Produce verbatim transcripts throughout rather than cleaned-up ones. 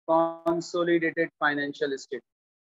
Consolidated financial statement.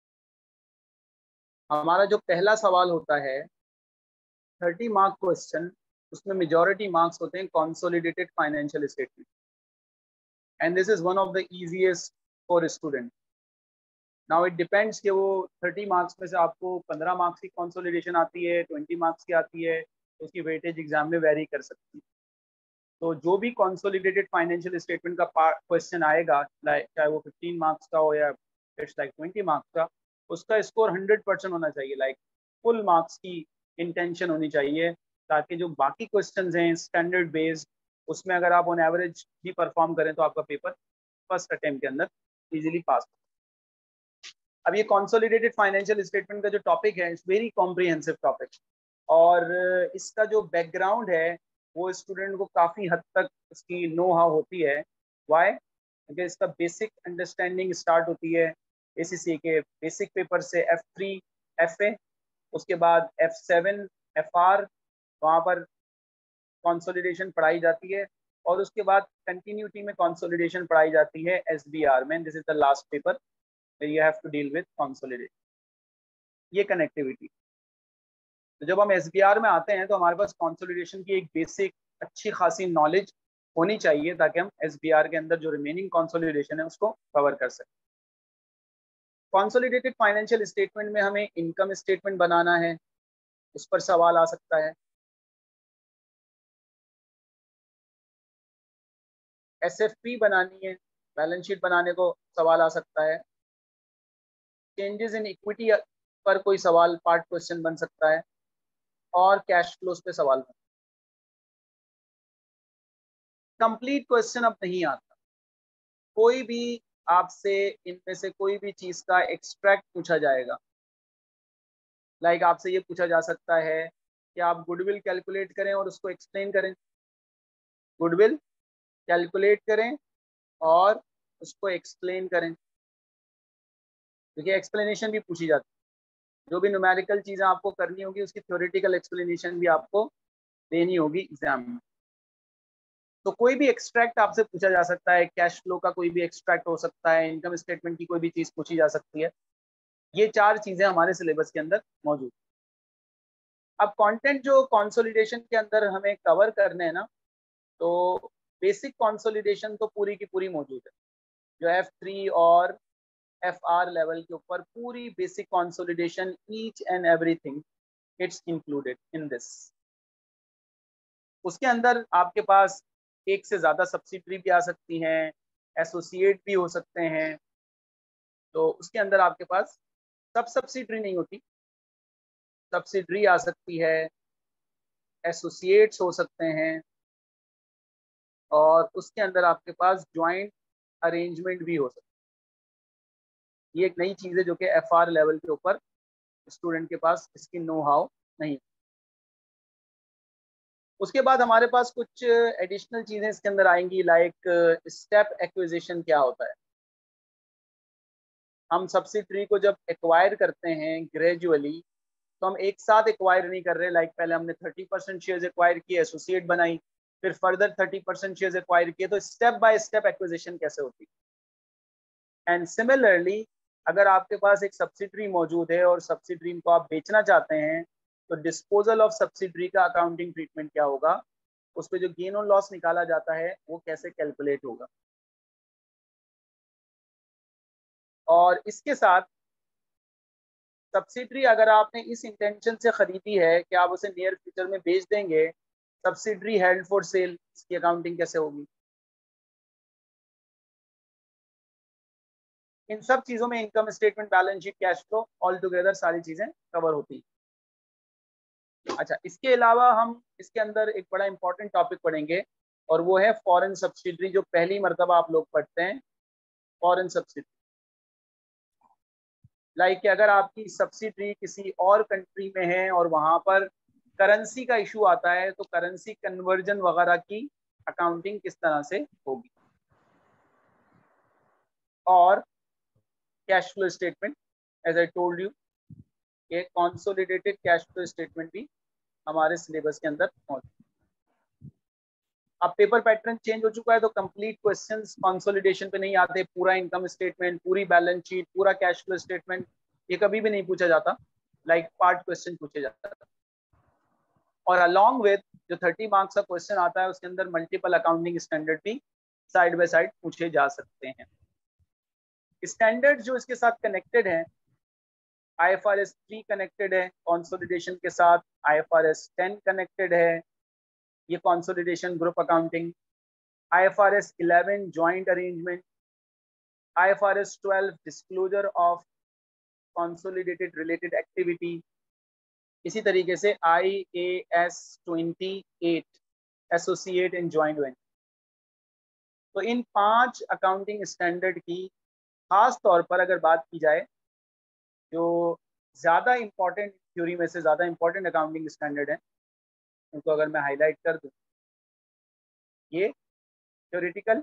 हमारा जो पहला सवाल होता है थर्टी मार्क क्वेश्चन, उसमें मेजॉरिटी मार्क्स होते हैं consolidated financial statement, and this is one of the easiest for student. Now it depends कि वो थर्टी मार्क्स में से आपको पंद्रह मार्क्स की कंसोलिडेशन आती है, ट्वेंटी मार्क्स की आती है, तो उसकी वेटेज एग्जाम में वेरी कर सकती है। तो जो भी कंसोलिडेटेड फाइनेंशियल स्टेटमेंट का क्वेश्चन आएगा, लाइक चाहे वो फिफ्टीन मार्क्स का हो या इट्स लाइक ट्वेंटी मार्क्स का, उसका स्कोर हंड्रेड परसेंट होना चाहिए, लाइक फुल मार्क्स की इंटेंशन होनी चाहिए, ताकि जो बाकी क्वेश्चंस हैं स्टैंडर्ड बेस्ड, उसमें अगर आप ऑन एवरेज भी परफॉर्म करें तो आपका पेपर फर्स्ट अटेम्प्ट के अंदर इजीली पास। अब ये कंसोलिडेटेड फाइनेंशियल स्टेटमेंट का जो टॉपिक है, इट्स वेरी कॉम्प्रिहेंसिव टॉपिक, और इसका जो बैकग्राउंड है वो स्टूडेंट को काफ़ी हद तक इसकी नो हाउ होती है। वाई? क्योंकि इसका बेसिक अंडरस्टैंडिंग स्टार्ट होती है एसीसी के बेसिक पेपर से, एफ थ्री एफ ए, उसके बाद एफ सेवन एफ आर, वहाँ पर कंसोलिडेशन पढ़ाई जाती है, और उसके बाद कंटिन्यूटी में कंसोलिडेशन पढ़ाई जाती है एस बी आर में। This is the last paper you have to deal with consolidation, ये कनेक्टिविटी। तो जब हम एस बी आर में आते हैं तो हमारे पास कंसोलिडेशन की एक बेसिक अच्छी खासी नॉलेज होनी चाहिए, ताकि हम एस बी आर के अंदर जो रिमेनिंग कंसोलिडेशन है उसको कवर कर सकें। कंसोलिडेटेड फाइनेंशियल स्टेटमेंट में हमें इनकम स्टेटमेंट बनाना है, उस पर सवाल आ सकता है। एस एफ पी बनानी है, बैलेंस शीट बनाने को सवाल आ सकता है। चेंजेस इन इक्विटी पर कोई सवाल पार्ट क्वेश्चन बन सकता है, और कैश फ्लोज पे सवाल बन। कंप्लीट क्वेश्चन अब नहीं आता, कोई भी आपसे इनमें से कोई भी चीज का एक्सट्रैक्ट पूछा जाएगा। लाइक like आपसे ये पूछा जा सकता है कि आप गुडविल कैलकुलेट करें और उसको एक्सप्लेन करें, गुडविल कैलकुलेट करें और उसको एक्सप्लेन करें। देखिए एक्सप्लेनेशन भी पूछी जाती है, जो भी न्यूमेरिकल चीज़ें आपको करनी होगी उसकी थ्योरेटिकल एक्सप्लेनेशन भी आपको देनी होगी एग्जाम में। तो कोई भी एक्सट्रैक्ट आपसे पूछा जा सकता है, कैश फ्लो का कोई भी एक्सट्रैक्ट हो सकता है, इनकम स्टेटमेंट की कोई भी चीज़ पूछी जा सकती है। ये चार चीज़ें हमारे सिलेबस के अंदर मौजूद। अब कंटेंट जो कंसोलिडेशन के अंदर हमें कवर करने हैं ना, तो बेसिक कंसोलिडेशन तो पूरी की पूरी मौजूद है, जो एफ थ्री और एफ आर लेवल के ऊपर पूरी basic consolidation, each and everything it's included in this. उसके अंदर आपके पास एक से ज़्यादा सब्सिडरी भी आ सकती हैं, एसोसिएट भी हो सकते हैं। तो उसके अंदर आपके पास सब सब्सिडरी नहीं होती, सब्सिडरी आ सकती है, एसोसिएट्स हो सकते हैं, और उसके अंदर आपके पास ज्वाइंट अरेंजमेंट भी हो सकता है। ये एक नई चीज़ है जो कि एफ आर लेवल के ऊपर स्टूडेंट के पास इसकी नो हाउ नहीं। उसके बाद हमारे पास कुछ एडिशनल चीज़ें इसके अंदर आएंगी, लाइक स्टेप एक्विजिशन क्या होता है। हम सब्सिडरी को जब एक्वायर करते हैं ग्रेजुअली, तो हम एक साथ एक्वायर नहीं कर रहे। लाइक पहले हमने थर्टी परसेंट शेयर्स एक्वायर किए, एसोसिएट बनाई, फिर further thirty percent shares acquire किए। तो स्टेप बाय स्टेप एक्विजिशन कैसे होती है। एंड सिमिलरली अगर आपके पास एक सब्सिडरी मौजूद है और सब्सिडरी को आप बेचना चाहते हैं, तो डिस्पोजल ऑफ सब्सिडरी का अकाउंटिंग ट्रीटमेंट क्या होगा, उस पर जो गेन और लॉस निकाला जाता है वो कैसे कैलकुलेट होगा। और इसके साथ सब्सिडरी अगर आपने इस इंटेंशन से खरीदी है कि आप उसे नियर फ्यूचर में बेच देंगे, सब्सिडरी हेल्ड फॉर सेल, इसकी अकाउंटिंग कैसे होगी। इन सब चीज़ों में income statement, balance sheet, cash flow, all together सारी चीज़ें कवर होती हैं। अच्छा, इसके अलावा हम इसके अंदर एक बड़ा इंपॉर्टेंट टॉपिक पढ़ेंगे, और वो है फॉरेन सब्सिडरी, जो पहली मरतबा आप लोग पढ़ते हैं। फॉरेन सब्सिडरी लाइक कि अगर आपकी सब्सिडरी किसी और कंट्री में है और वहाँ पर करेंसी का इशू आता है, तो करेंसी कन्वर्जन वगैरह की अकाउंटिंग किस तरह से होगी। और cash flow statement, as I told you, ये कंसोलिडेटेड कैश फ्लो स्टेटमेंट भी हमारे सिलेबस के अंदर मौजूद। अब पेपर पैटर्न चेंज हो चुका है, तो कंप्लीट क्वेश्चंस कंसोलिडेशन पे नहीं आते, पूरा इनकम स्टेटमेंट, पूरी बैलेंस शीट, पूरा कैश फ्लो स्टेटमेंट ये कभी भी नहीं पूछा जाता, लाइक पार्ट क्वेश्चन पूछे जाता है। और अलॉन्ग विद जो थर्टी मार्क्स का क्वेश्चन आता है उसके अंदर मल्टीपल अकाउंटिंग स्टैंडर्ड भी साइड बाय साइड पूछे जा सकते हैं। स्टैंडर्ड जो इसके साथ कनेक्टेड है, I F R S three connected है कंसोलिडेशन के साथ, I F R S ten connected है, ये consolidation group accounting, I F R S eleven joint arrangement, I F R S twelve disclosure of consolidated related activity, इसी तरीके से I A S twenty eight associate in joint venture. तो इन पांच accounting standard की खास तौर पर अगर बात की जाए, जो ज़्यादा इम्पोर्टेंट थ्योरी में से ज़्यादा इम्पोर्टेंट अकाउंटिंग स्टैंडर्ड है, उनको अगर मैं हाईलाइट कर दूं, ये थ्योरेटिकल,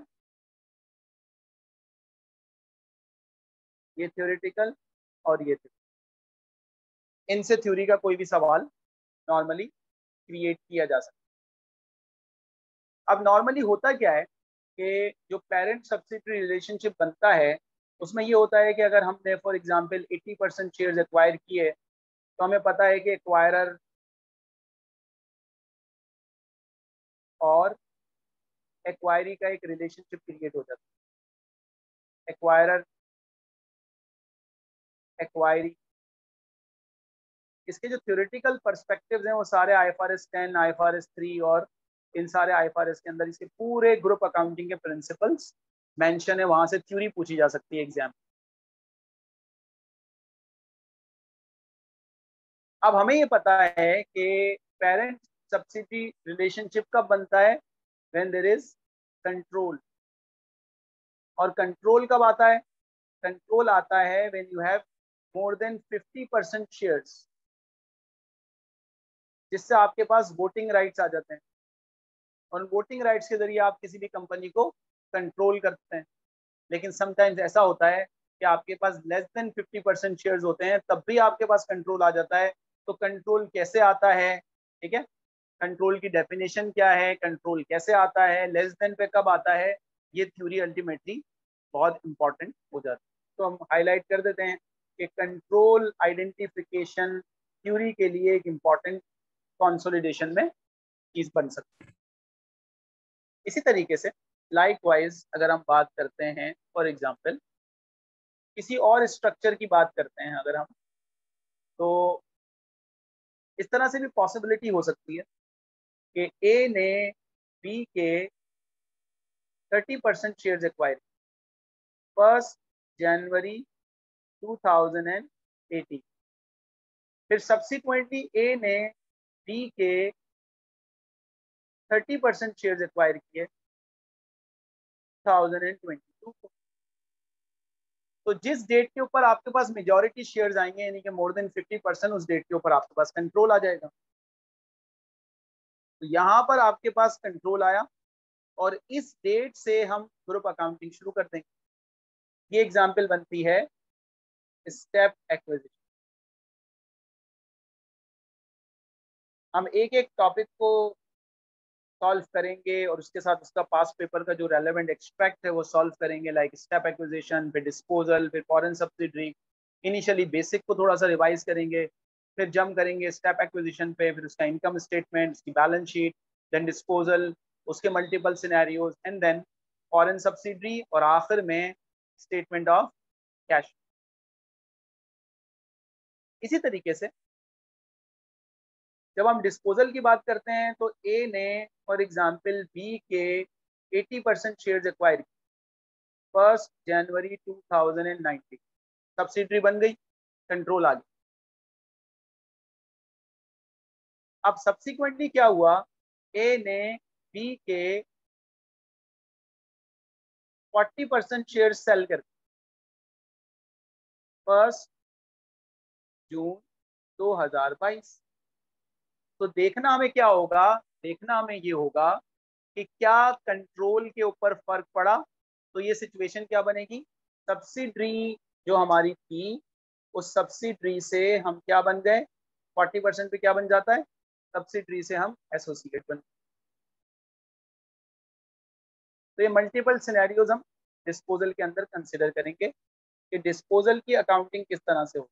ये थ्योरेटिकल और ये थ्योरी, इनसे थ्योरी का कोई भी सवाल नॉर्मली क्रिएट किया जा सकता है। अब नॉर्मली होता क्या है कि जो पेरेंट सब्सिडरी रिलेशनशिप बनता है उसमें ये होता है कि अगर हमने फॉर एग्जांपल अस्सी परसेंट शेयर्स एक्वायर किए तो हमें पता है कि एक्वायरर और एक्वायरी का एक रिलेशनशिप क्रिएट हो जाता है। एक्वायरर एक्वायरी, इसके जो थ्योरेटिकल पर्सपेक्टिव्स हैं वो सारे I F R S ten, I F R S three और इन सारे आई एफ आर एस के अंदर इसके पूरे ग्रुप अकाउंटिंग के प्रिंसिपल्स मेंशन है, वहां से थ्योरी पूछी जा सकती है एग्जाम। अब हमें ये पता है कि पेरेंट सब्सिडी रिलेशनशिप कब बनता है, व्हेन देयर इज कंट्रोल। और कंट्रोल कब आता है, कंट्रोल आता है when you have more than fifty percent shares, जिससे आपके पास वोटिंग राइट्स आ जाते हैं और वोटिंग राइट्स के जरिए आप किसी भी कंपनी को कंट्रोल करते हैं। लेकिन समटाइम्स ऐसा होता है कि आपके पास less than fifty percent shares होते हैं, तब भी आपके पास कंट्रोल आ जाता है। तो कंट्रोल कैसे आता है, ठीक है, कंट्रोल की डेफिनेशन क्या है, कंट्रोल कैसे आता है, लेस देन पे कब आता है, ये थ्योरी अल्टीमेटली बहुत इंपॉर्टेंट हो जाती है। तो हम हाईलाइट कर देते हैं कि कंट्रोल आइडेंटिफिकेशन थ्योरी के लिए एक इम्पॉर्टेंट कंसोलिडेशन में चीज बन सकती है। इसी तरीके से लाइकवाइज अगर हम बात करते हैं, फॉर एग्जांपल किसी और स्ट्रक्चर की बात करते हैं अगर हम, तो इस तरह से भी पॉसिबिलिटी हो सकती है कि ए ने बी के thirty percent share acquire first जनवरी टू थाउजेंड एटीन, फिर सब्सिक्वेंटली ए ने बी के थर्टी परसेंट शेयर एक्वायर किए टू थाउजेंड ट्वेंटी टू को। तो जिस डेट के ऊपर आपके पास मेजॉरिटी शेयर्स आएंगे, यानी कि मोर देन फिफ्टी परसेंट, उस डेट के ऊपर आपके पास कंट्रोल आ जाएगा। तो यहाँ पर आपके पास कंट्रोल आया और इस डेट से हम ग्रुप अकाउंटिंग शुरू कर देंगे। ये एग्जांपल बनती है स्टेप एक्विजिशन। हम एक एक टॉपिक को सॉल्व करेंगे और उसके साथ उसका पास पेपर का जो रेलेवेंट एक्सट्रैक्ट है वो सॉल्व करेंगे, लाइक स्टेप एक्विजिशन, फिर डिस्पोजल, फिर फॉरेन सब्सिडरी। इनिशियली बेसिक को थोड़ा सा रिवाइज करेंगे, फिर जम करेंगे स्टेप एक्विजिशन पे, फिर उसका इनकम स्टेटमेंट, उसकी बैलेंस शीट, देन डिस्पोजल, उसके multiple scenarios, and then foreign subsidiary, और आखिर में स्टेटमेंट ऑफ कैश। इसी तरीके से जब हम डिस्पोजल की बात करते हैं तो ए ने फॉर एग्जांपल बी के अस्सी परसेंट शेयर्स एक्वायर किए फर्स्ट जनवरी टू थाउजेंड नाइनटीन, सब्सिडरी बन गई, कंट्रोल आ गया। अब सब्सिक्वेंटली क्या हुआ, ए ने बी के चालीस परसेंट शेयर सेल कर फर्स्ट जून दो हज़ार बाईस। तो देखना हमें क्या होगा, देखना हमें ये होगा कि क्या कंट्रोल के ऊपर फर्क पड़ा। तो ये सिचुएशन क्या बनेगी, सब्सिडरी जो हमारी थी उस सब्सिडरी से हम क्या बन गए, चालीस परसेंट पे क्या बन जाता है, सब्सिडरी से हम एसोसिएट बन। तो ये मल्टीपल सिनेरियोज हम डिस्पोजल के अंदर कंसिडर करेंगे कि डिस्पोजल की अकाउंटिंग किस तरह से हो।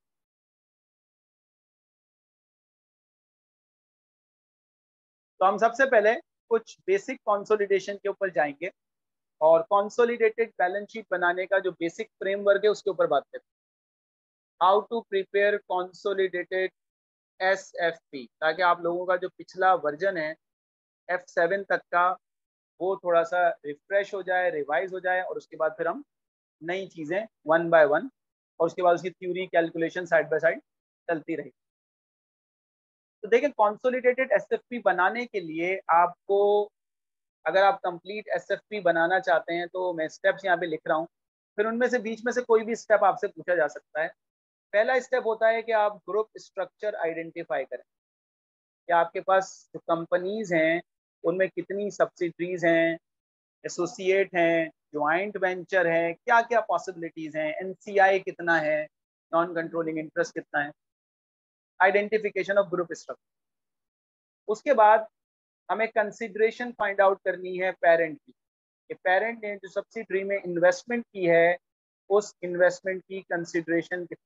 तो हम सबसे पहले कुछ बेसिक कंसोलिडेशन के ऊपर जाएंगे और कंसोलिडेटेड बैलेंस शीट बनाने का जो बेसिक फ्रेमवर्क है उसके ऊपर बात करें। How to prepare consolidated S F P, ताकि आप लोगों का जो पिछला वर्जन है एफ सेवन तक का वो थोड़ा सा रिफ्रेश हो जाए, रिवाइज हो जाए, और उसके बाद फिर हम नई चीज़ें वन बाय वन और उसके बाद उसकी theory calculation side by side चलती रही। तो देखिए कंसोलिडेटेड एसएफपी बनाने के लिए आपको, अगर आप कंप्लीट एसएफपी बनाना चाहते हैं तो मैं स्टेप्स यहाँ पे लिख रहा हूँ, फिर उनमें से बीच में से कोई भी स्टेप आपसे पूछा जा सकता है। पहला स्टेप होता है कि आप ग्रुप स्ट्रक्चर आइडेंटिफाई करें कि आपके पास जो कंपनीज हैं उनमें कितनी सब्सिडरीज हैं, एसोसिएट हैं, ज्वाइंट वेंचर है, क्या क्या पॉसिबिलिटीज हैं, एनसीआई कितना है, नॉन कंट्रोलिंग इंटरेस्ट कितना है, आइडेंटिफिकेशन ऑफ ग्रुप स्ट्रक्चर। उसके बाद हमें कंसिडरेशन फाइंड आउट करनी है पेरेंट की, कि पेरेंट ने जो सब्सिडरी में इन्वेस्टमेंट की है उस इन्वेस्टमेंट की कंसिडरेशन कितनी।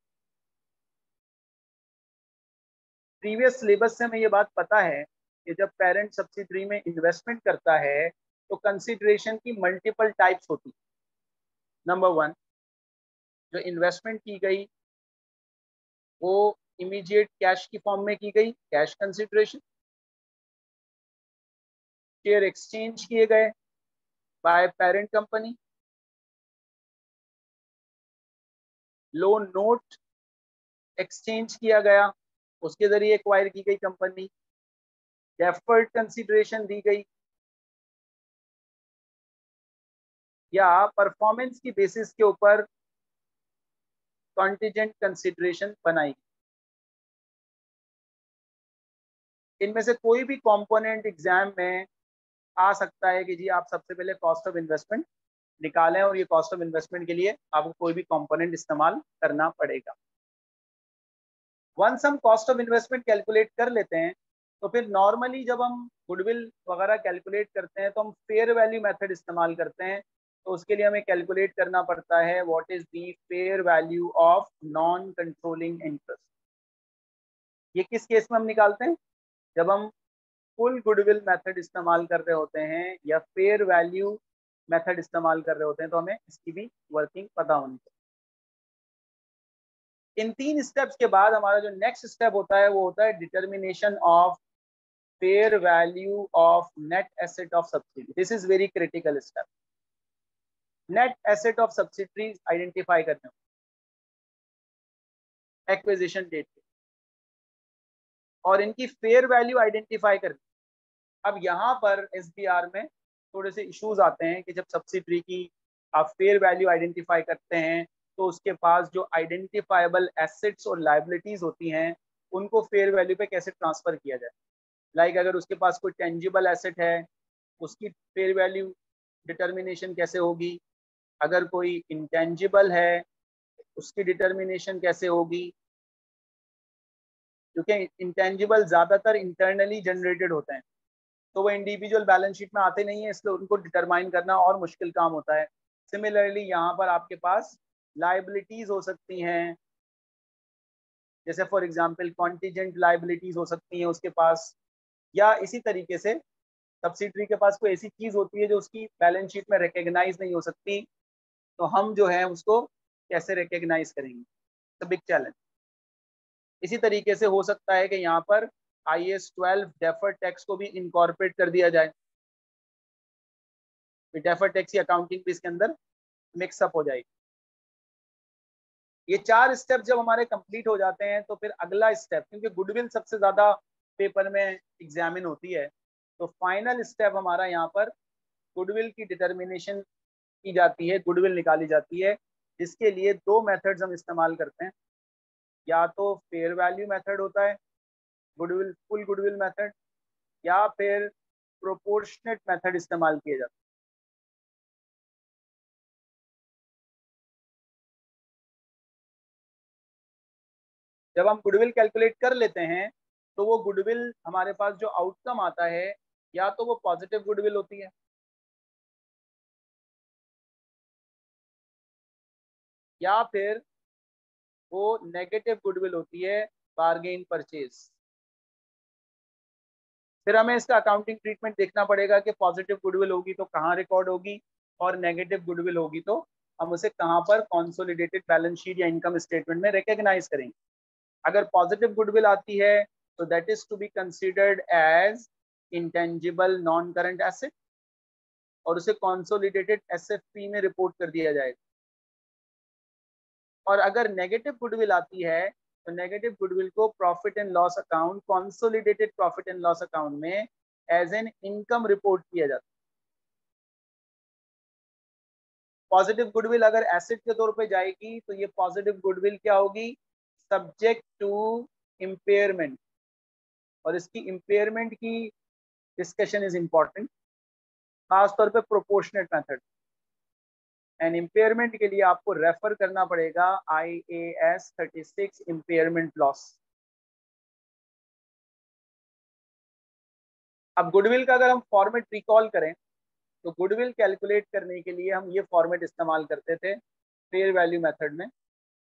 प्रीवियस सिलेबस से हमें ये बात पता है कि जब पेरेंट सब्सिडरी में इन्वेस्टमेंट करता है तो कंसिडरेशन की मल्टीपल टाइप्स होती है। नंबर वन, जो इन्वेस्टमेंट की गई वो इमीडिएट कैश की फॉर्म में की गई, कैश कंसिडरेशन। शेयर एक्सचेंज किए गए by parent company, loan note exchange किया गया, उसके जरिए एक्वायर की गई कंपनी, डेफर्ड कंसिडरेशन दी गई, या परफॉर्मेंस की बेसिस के ऊपर कॉन्टिजेंट कंसिडरेशन बनाई। इनमें से कोई भी कंपोनेंट एग्जाम में आ सकता है कि जी आप सबसे पहले कॉस्ट ऑफ इन्वेस्टमेंट निकालें और ये कॉस्ट ऑफ इन्वेस्टमेंट के लिए आपको कोई भी कंपोनेंट इस्तेमाल करना पड़ेगा। वंस हम कॉस्ट ऑफ इन्वेस्टमेंट कैलकुलेट कर लेते हैं तो फिर नॉर्मली जब हम गुडविल वगैरह कैलकुलेट करते हैं तो हम फेयर वैल्यू मेथड इस्तेमाल करते हैं। तो उसके लिए हमें कैलकुलेट करना पड़ता है what is the fair value of non controlling interest. ये किस केस में हम निकालते हैं? जब हम फुल गुडविल मेथड इस्तेमाल कर रहे होते हैं या फेयर वैल्यू मेथड इस्तेमाल कर रहे होते हैं तो हमें इसकी भी वर्किंग पता होनी चाहिए। इन तीन स्टेप्स के बाद हमारा जो नेक्स्ट स्टेप होता है वो होता है determination of fair value of net asset of subsidy. This is very critical step. Net asset of subsidy identify करने एक्विजिशन डेट पे, और इनकी फेयर वैल्यू आइडेंटिफाई करनी। अब यहाँ पर एसबीआर में थोड़े से इश्यूज आते हैं कि जब सब्सिडी की आप फेयर वैल्यू आइडेंटिफाई करते हैं तो उसके पास जो आइडेंटिफाइबल एसेट्स और लाइबिलिटीज होती हैं उनको फेयर वैल्यू पे कैसे ट्रांसफर किया जाए। लाइक like अगर उसके पास कोई टेंजिबल एसेट है उसकी फेयर वैल्यू डिटर्मिनेशन कैसे होगी, अगर कोई इंटेंजिबल है उसकी डिटर्मिनेशन कैसे होगी, क्योंकि इंटेंजिबल ज़्यादातर इंटरनली जनरेटेड होते हैं तो वो इंडिविजुअल बैलेंस शीट में आते नहीं है, इसलिए उनको डिटरमाइन करना और मुश्किल काम होता है। सिमिलरली यहाँ पर आपके पास लाइबिलिटीज हो सकती हैं, जैसे फॉर एग्जांपल कॉन्टीजेंट लाइबिलिटीज हो सकती हैं उसके पास, या इसी तरीके से सब्सिडरी के पास कोई ऐसी चीज होती है जो उसकी बैलेंस शीट में रिकग्नाइज नहीं हो सकती, तो हम जो है उसको कैसे रिकग्नाइज करेंगे, बिग चैलेंज। इसी तरीके से हो सकता है कि यहाँ पर I S twelve deferred tax को भी इनकॉर्पोरेट कर दिया जाए, डेफर्ड टैक्स की अकाउंटिंग भी इसके अंदर मिक्सअप हो जाएगी। ये चार स्टेप जब हमारे कंप्लीट हो जाते हैं तो फिर अगला स्टेप, क्योंकि गुडविल सबसे ज्यादा पेपर में एग्जामिन होती है, तो फाइनल स्टेप हमारा यहाँ पर गुडविल की डिटर्मिनेशन की जाती है, गुडविल निकाली जाती है, जिसके लिए दो मेथड्स हम इस्तेमाल करते हैं। या तो फेयर वैल्यू मेथड होता है, गुडविल फुल गुडविल मेथड, या फिर प्रोपोर्शनेट मेथड इस्तेमाल किए जाते हैं। जब हम गुडविल कैलकुलेट कर लेते हैं तो वो गुडविल हमारे पास जो आउटकम आता है या तो वो पॉजिटिव गुडविल होती है या फिर वो नेगेटिव गुडविल होती है बार्गेन परचेज। फिर हमें इसका अकाउंटिंग ट्रीटमेंट देखना पड़ेगा कि पॉजिटिव गुडविल होगी तो कहाँ रिकॉर्ड होगी और नेगेटिव गुडविल होगी तो हम उसे कहाँ पर कंसोलिडेटेड बैलेंस शीट या इनकम स्टेटमेंट में रिकॉग्नाइज करेंगे। अगर पॉजिटिव गुडविल आती है तो that is to be considered as intangible non current asset और उसे कंसोलिडेटेड एसएफपी में रिपोर्ट कर दिया जाएगा। और अगर नेगेटिव गुडविल आती है तो नेगेटिव गुडविल को profit and loss account, consolidated profit and loss account में एज एन इनकम रिपोर्ट किया जाता है। पॉजिटिव गुडविल अगर एसेट के तौर पे जाएगी तो ये पॉजिटिव गुडविल क्या होगी, सब्जेक्ट टू इम्पेयरमेंट। और इसकी इम्पेयरमेंट की डिस्कशन इज इंपॉर्टेंट, खासतौर पे प्रोपोर्शनेट मेथड। एंड इम्पेयरमेंट के लिए आपको रेफर करना पड़ेगा I A S thirty six impairment loss. अब गुडविल का अगर हम फॉर्मेट रिकॉल करें तो गुडविल कैलकुलेट करने के लिए हम ये फॉर्मेट इस्तेमाल करते थे फेयर वैल्यू मेथड में।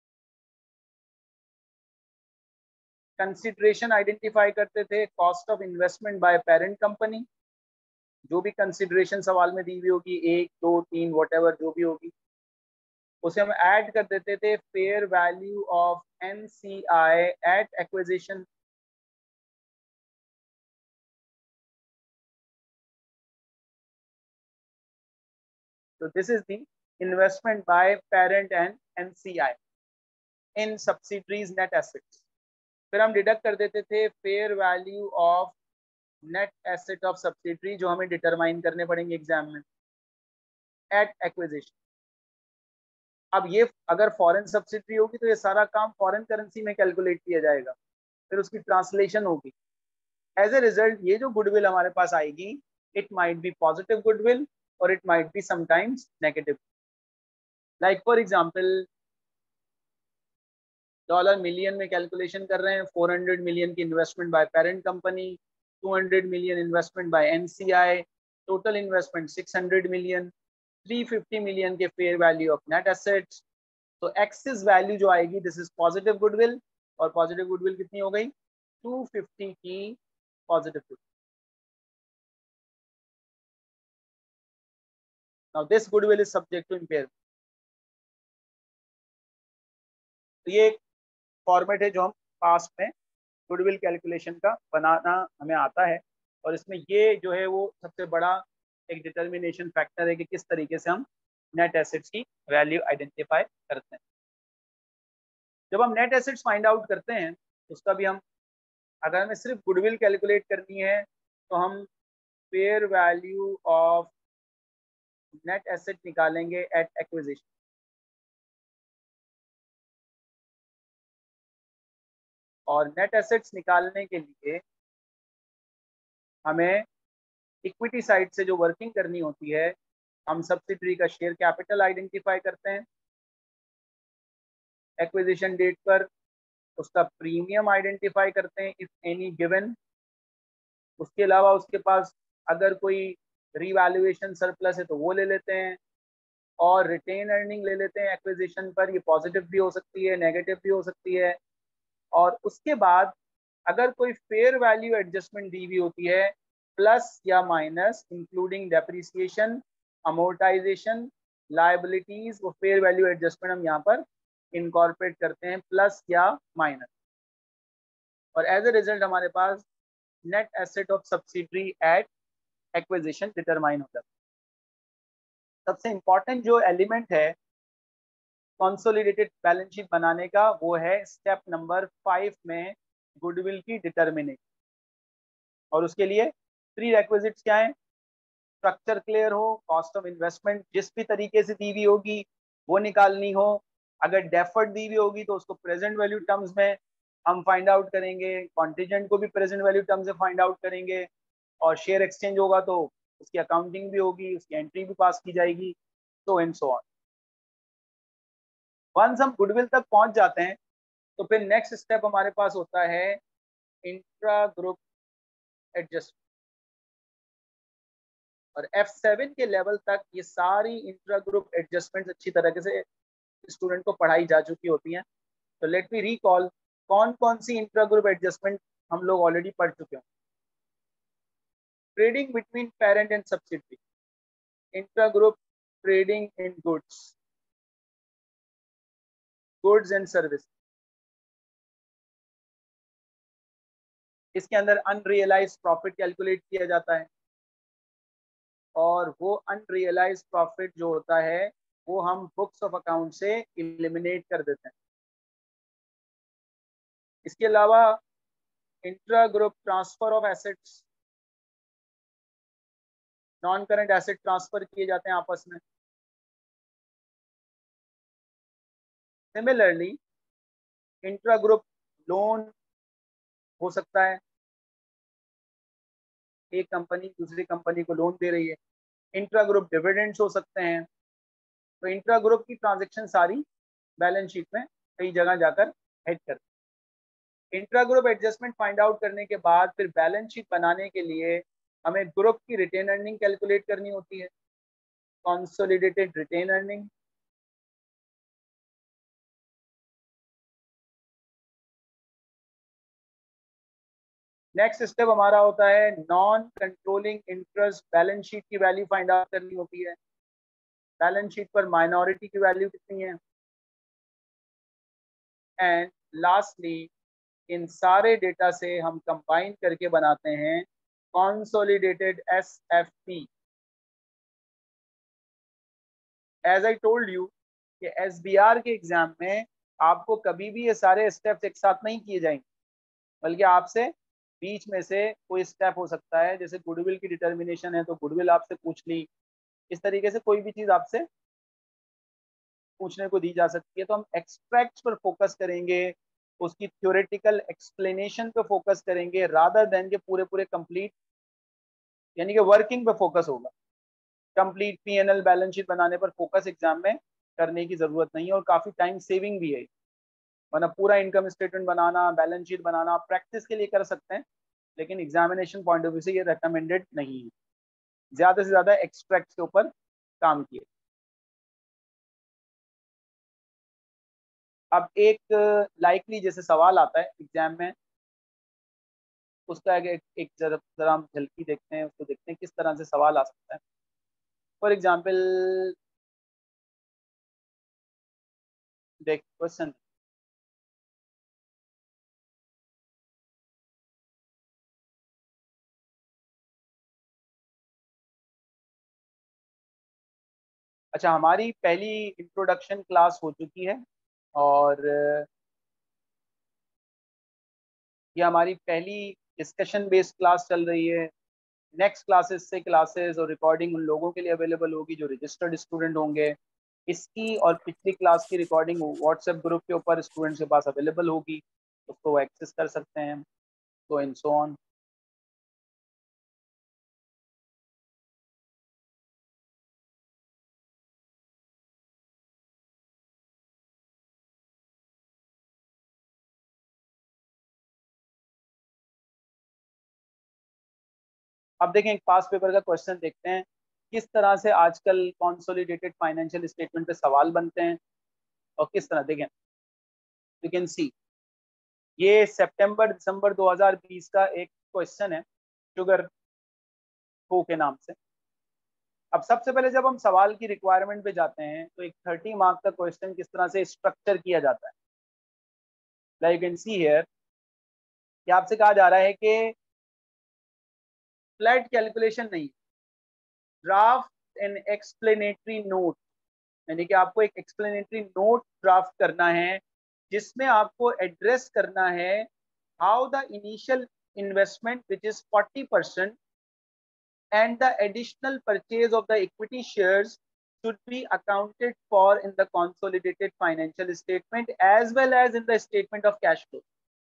कंसिडरेशन आइडेंटिफाई करते थे, cost of investment by parent company, जो भी कंसिडरेशन सवाल में दी हुई होगी, एक दो तीन वॉट जो भी होगी, उसे हम ऐड कर देते थे fair value of NCI at acquisition. So this is the investment by parent and N C I in subsidiaries net assets. फिर हम डिडक्ट कर देते थे fair value of net asset of subsidiary, जो हमें डिटरमाइन करने पड़ेंगे एग्जाम में, एट एक्विजिशन। अब ये अगर फॉरेन सब्सिडरी होगी तो ये सारा काम फॉरेन करेंसी में कैलकुलेट किया जाएगा, फिर उसकी ट्रांसलेशन होगी। एज ए रिजल्ट ये जो गुडविल हमारे पास आएगी, it might be positive goodwill और it might be sometimes negative. Like for example dollar million में कैलकुलेशन कर रहे हैं, फोर हंड्रेड मिलियन की investment by parent company, two hundred million investment by NCI, total investment six hundred million, three fifty million के fair value of net assets. तो excess value जो आएगी this is positive goodwill, और positive goodwill कितनी हो गई, two fifty की positive goodwill. Now this goodwill is subject to impairment. तो ये एक फॉर्मेट है जो हम पास्ट में गुडविल कैलकुलेशन का बनाना हमें आता है, और इसमें ये जो है वो सबसे बड़ा एक डिटर्मिनेशन फैक्टर है कि किस तरीके से हम नेट एसेट्स की वैल्यू आइडेंटिफाई करते हैं। जब हम नेट एसेट्स फाइंड आउट करते हैं उसका भी हम, अगर हमें सिर्फ गुडविल कैलकुलेट करनी है तो हम fair value of net asset निकालेंगे एट एक्विजिशन। और नेट एसेट्स निकालने के लिए हमें इक्विटी साइड से जो वर्किंग करनी होती है, हम सब्सिडरी का शेयर कैपिटल आइडेंटिफाई करते हैं एक्विजिशन डेट पर, उसका प्रीमियम आइडेंटिफाई करते हैं इफ एनी गिवन। उसके अलावा उसके पास अगर कोई रीवैल्यूएशन सरप्लस है तो वो ले लेते हैं, और रिटेन अर्निंग ले लेते हैं एक्विजिशन पर। ये पॉजिटिव भी हो सकती है, नेगेटिव भी हो सकती है। और उसके बाद अगर कोई फेयर वैल्यू एडजस्टमेंट दी हुई होती है, प्लस या minus including depreciation, amortisation, liabilities, वो फेयर वैल्यू एडजस्टमेंट हम यहाँ पर इनकॉर्पोरेट करते हैं, प्लस या माइनस। और एज ए रिजल्ट हमारे पास net asset of subsidiary at acquisition determine हो जाता है। सबसे इंपॉर्टेंट जो एलिमेंट है कंसोलिडेटेड बैलेंस शीट बनाने का, वो है स्टेप नंबर फाइव में गुडविल की डिटर्मिनेशन। और उसके लिए प्री रेक्विजिट्स क्या है, स्ट्रक्चर क्लियर हो, कॉस्ट ऑफ इन्वेस्टमेंट जिस भी तरीके से दी हुई होगी वो निकालनी हो। अगर डेफर्ड दी हुई होगी तो उसको प्रेजेंट वैल्यू टर्म्स में हम फाइंड आउट करेंगे, कॉन्टीजेंट को भी प्रेजेंट वैल्यू टर्म्स में फाइंड आउट करेंगे, और शेयर एक्सचेंज होगा तो उसकी अकाउंटिंग भी होगी, उसकी एंट्री भी पास की जाएगी, so and so on. Once हम गुडविल तक पहुंच जाते हैं तो फिर नेक्स्ट स्टेप हमारे पास होता है इंट्रा ग्रुप एडजस्टमेंट। और एफ सेवन के लेवल तक ये सारी इंट्रा ग्रुप एडजस्टमेंट अच्छी तरीके से स्टूडेंट को पढ़ाई जा चुकी होती हैं। तो लेट मी रिकॉल कौन कौन सी इंट्रा ग्रुप एडजस्टमेंट हम लोग ऑलरेडी पढ़ चुके हैं। Trading between parent and subsidiary, intra group trading in goods, goods and service. इसके अंदर अनरियलाइज प्रॉफिट कैलकुलेट किया जाता है और वो अनरियलाइज प्रॉफिट जो होता है वो हम बुक्स ऑफ अकाउंट से एलिमिनेट कर देते हैं। इसके अलावा intra group transfer of assets, non current asset transfer किए जाते हैं आपस में। सिमिलरली इंट्रा ग्रुप लोन हो सकता है, एक कंपनी दूसरी कंपनी को लोन दे रही है। इंट्रा ग्रुप डिविडेंड्स हो सकते हैं। तो इंट्रा ग्रुप की ट्रांजैक्शन सारी बैलेंस शीट में कई जगह जाकर हेड करते हैं। Intra group adjustment find out करने के बाद फिर बैलेंस शीट बनाने के लिए हमें ग्रुप की रिटेन अर्निंग कैलकुलेट करनी होती है, consolidated retained earning. Next step हमारा होता है non controlling interest, balance sheet की वैल्यू फाइंड आउट करनी होती है। बैलेंस शीट पर माइनॉरिटी की वैल्यू कितनी है। एंड लास्टली इन सारे डेटा से हम कंबाइन करके बनाते हैं consolidated S F P. As I told you कि एस बी आर के एग्जाम में आपको कभी भी ये सारे स्टेप्स एक साथ नहीं किए जाएंगे, बल्कि आपसे बीच में से कोई स्टेप हो सकता है। जैसे गुडविल की डिटर्मिनेशन है तो गुडविल आपसे पूछ ली, इस तरीके से कोई भी चीज आपसे पूछने को दी जा सकती है। तो हम एक्सट्रैक्ट्स पर फोकस करेंगे, उसकी थ्योरेटिकल एक्सप्लेनेशन पे फोकस करेंगे रादर देन के पूरे पूरे कंप्लीट यानी कि वर्किंग पे फोकस होगा। Complete P N L balance sheet बनाने पर फोकस एग्जाम में करने की जरूरत नहीं है और काफी टाइम सेविंग भी है। वरना पूरा इनकम स्टेटमेंट बनाना, बैलेंस शीट बनाना आप प्रैक्टिस के लिए कर सकते हैं, लेकिन एग्जामिनेशन पॉइंट ऑफ व्यू से ये रिकमेंडेड नहीं है। ज्यादा से ज्यादा एक्सट्रैक्ट के ऊपर काम किए। अब एक लाइकली जैसे सवाल आता है एग्जाम में, उसका एक, एक जरा जरा हम झलकी देखते हैं, उसको देखते हैं किस तरह से सवाल आ सकता है। फॉर एग्जाम्पल देख क्वेश्चन, अच्छा हमारी पहली इंट्रोडक्शन क्लास हो चुकी है और ये हमारी पहली डिस्कशन बेस्ड क्लास चल रही है। नेक्स्ट क्लासेस से क्लासेस और रिकॉर्डिंग उन लोगों के लिए अवेलेबल होगी जो रजिस्टर्ड स्टूडेंट होंगे। इसकी और पिछली क्लास की रिकॉर्डिंग व्हाट्सएप ग्रुप के ऊपर स्टूडेंट्स के पास अवेलेबल होगी, उसको वो एक्सेस कर सकते हैं। तो इन सो ऑन। अब देखें एक पास पेपर का क्वेश्चन देखते हैं किस तरह से आजकल कंसोलिडेटेड फाइनेंशियल स्टेटमेंट पे सवाल बनते हैं और किस तरह। देखें यू कैन सी ये सितंबर दिसंबर दो हज़ार बीस का एक क्वेश्चन है शुगर को के नाम से। अब सबसे पहले जब हम सवाल की रिक्वायरमेंट पे जाते हैं तो एक थर्टी मार्क का क्वेश्चन किस तरह से स्ट्रक्चर किया जाता है। लाइक कैन सी हियर कि आपसे कहा जा रहा है कि फ्लैट कैलकुलेशन नहीं, ड्राफ्ट एन एक्सप्लेनेटरी नोट, यानी कि आपको एक एक्सप्लेनेटरी नोट ड्राफ्ट करना है जिसमें आपको एड्रेस करना है how the initial investment which is forty percent and the additional purchase of the equity shares should be accounted for in the consolidated financial statement as well as in the statement of cash flow.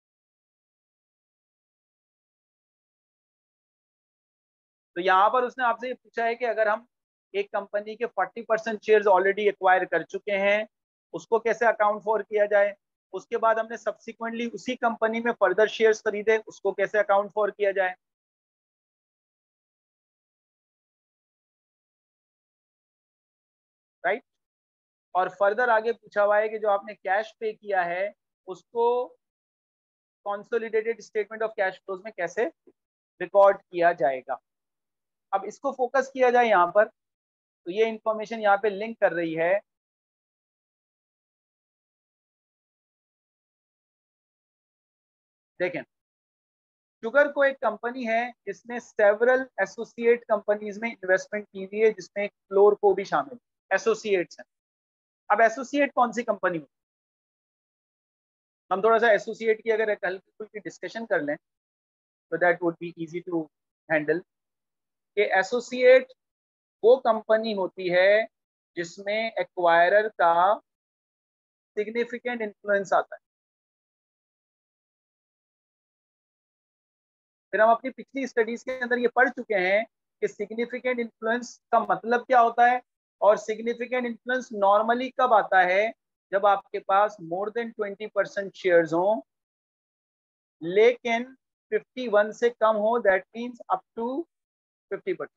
तो यहाँ पर उसने आपसे ये पूछा है कि अगर हम एक कंपनी के forty percent share already acquire कर चुके हैं उसको कैसे अकाउंट फॉर किया जाए, उसके बाद हमने सब्सिक्वेंटली उसी कंपनी में फर्दर शेयर्स खरीदे उसको कैसे अकाउंट फॉर किया जाए। Right right? और फर्दर आगे पूछा हुआ है कि जो आपने कैश पे किया है उसको consolidated statement of cash flows में कैसे रिकॉर्ड किया जाएगा। अब इसको फोकस किया जाए यहाँ पर, तो ये इंफॉर्मेशन यहाँ पे लिंक कर रही है देखें, शुगर को एक कंपनी है जिसने सेवरल एसोसिएट कंपनीज में इन्वेस्टमेंट की हुई है, जिसमें फ्लोर को भी शामिल एसोसिएट्स हैं। अब एसोसिएट कौन सी कंपनी हो, हम थोड़ा सा एसोसिएट की अगर हल्की फुल्की डिस्कशन कर लें तो that would be easy to handle. कि एसोसिएट वो कंपनी होती है जिसमें एक्वायरर का सिग्निफिकेंट इन्फ्लुएंस आता है। फिर हम अपनी पिछली स्टडीज के अंदर ये पढ़ चुके हैं कि सिग्निफिकेंट इन्फ्लुएंस का मतलब क्या होता है, और सिग्निफिकेंट इन्फ्लुएंस नॉर्मली कब आता है, जब आपके पास more than twenty percent shares हो लेकिन फिफ्टी वन से कम हो, that means up to fifty percent.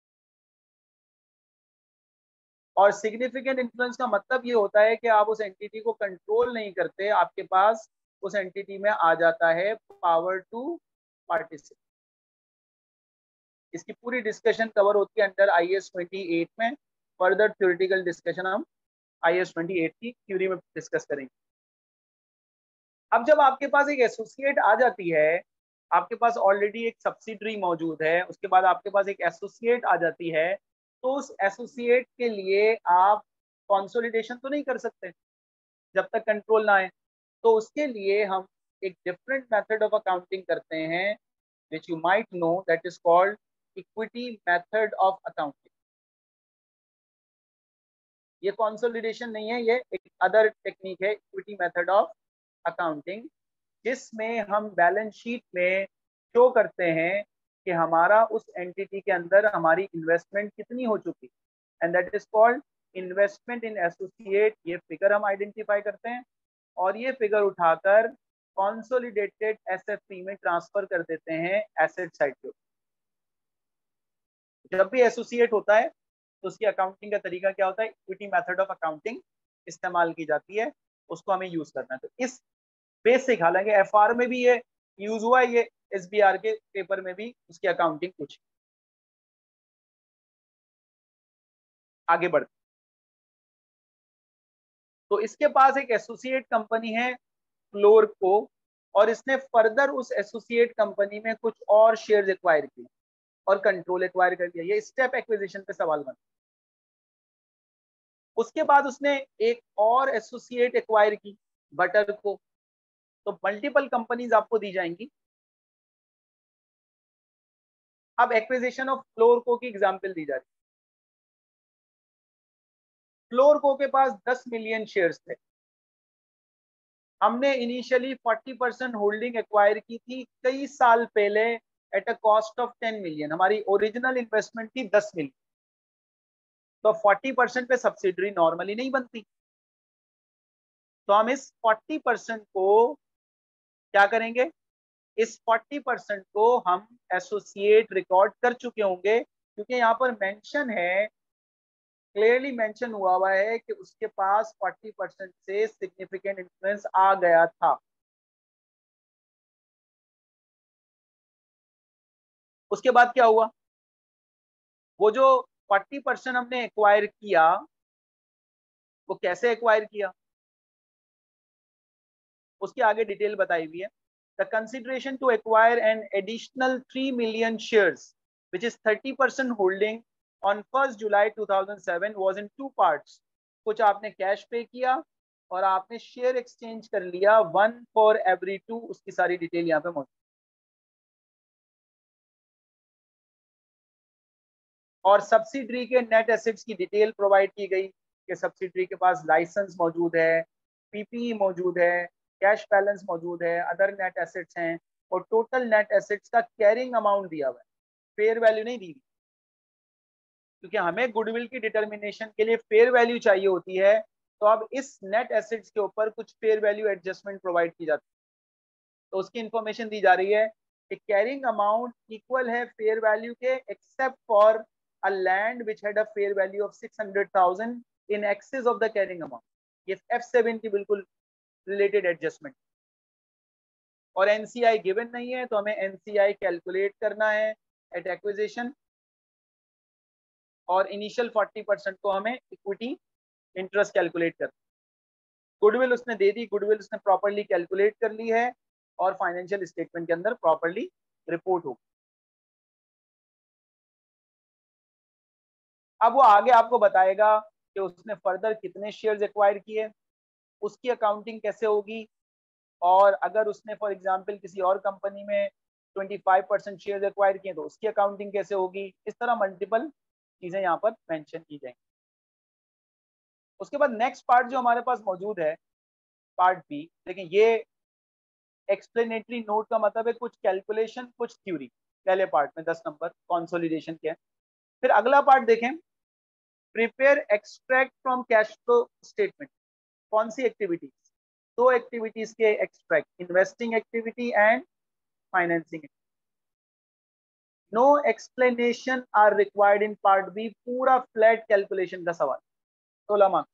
और सिग्निफिकेंट इन्फ्लुएंस का मतलब ये होता है कि आप उस एंटिटी को कंट्रोल नहीं करते, आपके पास उस एंटिटी में आ जाता है पावर टू पार्टिसिपेट। इसकी पूरी डिस्कशन कवर होती है under I S twenty eight में। फर्दर थ्योरेटिकल डिस्कशन हम आई एस ट्वेंटी एट की थ्योरी में डिस्कस करेंगे। अब जब आपके पास एक एसोसिएट आ जाती है, आपके पास ऑलरेडी एक सब्सिडरी मौजूद है, उसके बाद आपके पास एक एसोसिएट आ जाती है, तो उस एसोसिएट के लिए आप कंसोलिडेशन तो नहीं कर सकते जब तक कंट्रोल ना आए। तो उसके लिए हम एक डिफरेंट मेथड ऑफ अकाउंटिंग करते हैं which you might know, that is called equity method of accounting. ये कंसोलिडेशन नहीं है, ये एक अदर टेक्निक है, इक्विटी मेथड ऑफ अकाउंटिंग, जिसमें हम बैलेंस शीट में शो करते हैं कि हमारा उस एंटिटी के अंदर हमारी इन्वेस्टमेंट कितनी हो चुकी, and that is called investment in associate. ये फिगर हम आइडेंटिफाई करते हैं और ये फिगर उठाकर कंसोलिडेटेड एसएफपी में ट्रांसफर कर देते हैं एसेट साइड के। जब भी एसोसिएट होता है तो उसकी अकाउंटिंग का तरीका क्या होता है, इक्विटी मेथड ऑफ अकाउंटिंग इस्तेमाल की जाती है, उसको हमें यूज करना है। तो इस बेसिक, हालांकि एफआर में भी ये यूज हुआ है, ये एसबीआर के पेपर में भी उसकी अकाउंटिंग कुछ। आगे बढ़ते, तो इसके पास एक एसोसिएट कंपनी है फ्लोर को, और इसने फर्दर उस एसोसिएट कंपनी में कुछ और शेयर एक्वायर किए और कंट्रोल एक्वायर कर दिया। ये स्टेप एक्विजिशन पे सवाल बना। उसके बाद उसने एक और एसोसिएट एक्वायर की, बटर को। तो मल्टीपल कंपनीज आपको दी जाएंगी। अब एक्विजिशन ऑफ फ्लोर को की एग्जांपल दी जा रही है। फ्लोर को के पास दस मिलियन शेयर्स थे, हमने इनिशियली चालीस परसेंट होल्डिंग एक्वायर की थी कई साल पहले at a cost of ten million. हमारी ओरिजिनल इन्वेस्टमेंट थी दस मिलियन। तो चालीस परसेंट पे सब्सिडरी नॉर्मली नहीं बनती, तो हम इस चालीस परसेंट को क्या करेंगे, इस चालीस परसेंट को हम एसोसिएट रिकॉर्ड कर चुके होंगे, क्योंकि यहाँ पर मेंशन है, क्लियरली मेंशन हुआ हुआ है कि उसके पास चालीस परसेंट से सिग्निफिकेंट इन्फ्लुएंस आ गया था। उसके बाद क्या हुआ, वो जो चालीस परसेंट हमने एक्वायर किया, वो कैसे एक्वायर किया उसकी आगे डिटेल बताई हुई है। The consideration to acquire an additional three million shares which is thirty percent holding on first July two thousand seven was in two parts. कुछ आपने कैश पे किया और आपने शेयर एक्सचेंज कर लिया, वन फॉर एवरी टू। उसकी सारी डिटेल यहाँ पे मौजूद। और सब्सिडरी के नेट एसेट्स की डिटेल प्रोवाइड की गई कि सब्सिडरी के पास लाइसेंस मौजूद है, पीपीई मौजूद है, कैश बैलेंस मौजूद है, अदर नेट एसेट्स हैं, और टोटल नेट एसेट्स का कैरिंग अमाउंट दिया हुआ है, फेयर वैल्यू नहीं दी, क्योंकि हमें गुडविल की डिटर्मिनेशन के लिए फेयर वैल्यू चाहिए होती है। तो अब इस नेट एसेट्स के ऊपर कुछ फेयर वैल्यू एडजस्टमेंट प्रोवाइड की जाती है। तो उसकी इंफॉर्मेशन दी जा रही है कि कैरिंग अमाउंट इक्वल है फेयर वैल्यू के, except for a land which had a fair value of six hundred thousand in excess of the carrying amount, ये एफ सेवन की बिल्कुल रिलेटेड एडजस्टमेंट। और एनसीआई गिवन नहीं है तो हमें एनसीआई कैलकुलेट करना है एट एक्विजिशन, और इनिशियल फोर्टी परसेंट को हमें इक्विटी इंटरेस्ट कैलकुलेट करना। गुडविल उसने दे दी, गुडविल उसने प्रॉपर्ली कैलकुलेट कर ली है और फाइनेंशियल स्टेटमेंट के अंदर प्रॉपर्ली रिपोर्ट होगी। अब वो आगे आपको बताएगा कि उसने फर्दर कितने शेयर्स एक्वायर किए, उसकी अकाउंटिंग कैसे होगी, और अगर उसने फॉर एग्जांपल किसी और कंपनी में पच्चीस परसेंट शेयर्स एक्वायर किए तो उसकी अकाउंटिंग कैसे होगी। इस तरह मल्टीपल चीजें यहाँ पर मेंशन की जाएंगी। उसके बाद नेक्स्ट पार्ट जो हमारे पास मौजूद है, पार्ट बी, देखिए ये एक्सप्लेनेटरी नोट का मतलब है कुछ कैलकुलेशन कुछ थ्योरी, पहले पार्ट में दस नंबर कंसोलिडेशन के। फिर अगला पार्ट देखें, prepare extract from cash flow statement. कौन सी एक्टिविटीज, दो एक्टिविटीज के extract, investing activity and financing. No explanation are required in part B, पूरा फ्लैट कैलकुलेशन का सवाल, सोलह marks.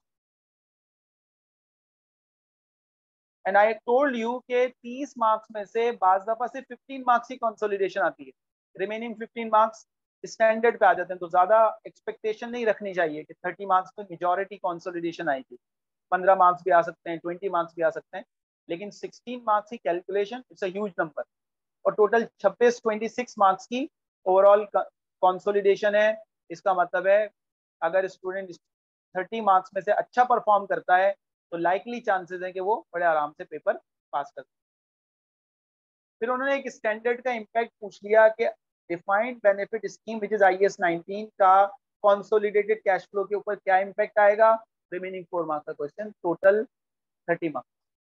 And I told you के तीस मार्क्स में से बाज दफा से फिफ्टीन मार्क्स की कंसोलिडेशन आती है, रिमेनिंग फिफ्टीन मार्क्स स्टैंडर्ड पे आ जाते हैं। तो ज्यादा एक्सपेक्टेशन नहीं रखनी चाहिए कि थर्टी मार्क्स में मेजॉरिटी कंसोलिडेशन आएगी। पंद्रह मार्क्स भी आ सकते हैं, ट्वेंटी मार्क्स भी आ सकते हैं, लेकिन सिक्सटीन मार्क्स की calculation it's a huge number. और टोटल छब्बीस ट्वेंटी सिक्स मार्क्स की ओवरऑल कंसोलिडेशन है। इसका मतलब है अगर स्टूडेंट थर्टी मार्क्स में से अच्छा परफॉर्म करता है तो लाइकली चांसेस है कि वो बड़े आराम से पेपर पास कर। फिर उन्होंने एक स्टैंडर्ड का इम्पैक्ट पूछ लिया कि defined benefit scheme which is I S nineteen का कंसोलिडेटेड कैश फ्लो के ऊपर क्या इम्पैक्ट आएगा। रिमेनिंग फोर मार्क्स का क्वेश्चन, टोटल थर्टी मार्क्स।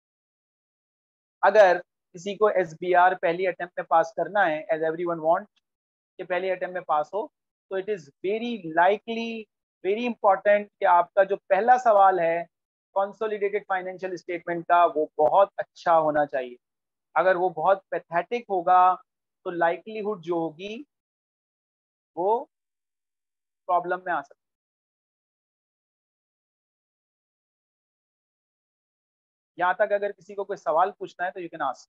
अगर किसी को एस बी आर पहली अटेम्प्ट में पास करना है, एज एवरीवन वांट कि पहली अटेम्प्ट में पास हो, तो it is very likely, very important कि आपका जो पहला सवाल है कंसोलिडेटेड फाइनेंशियल स्टेटमेंट का वो बहुत अच्छा होना चाहिए। अगर वो बहुत पैथेटिक होगा तो लाइकलीहुड जो होगी वो प्रॉब्लम में आ सकती है। यहाँ तक अगर किसी को कोई सवाल पूछना है तो you can ask.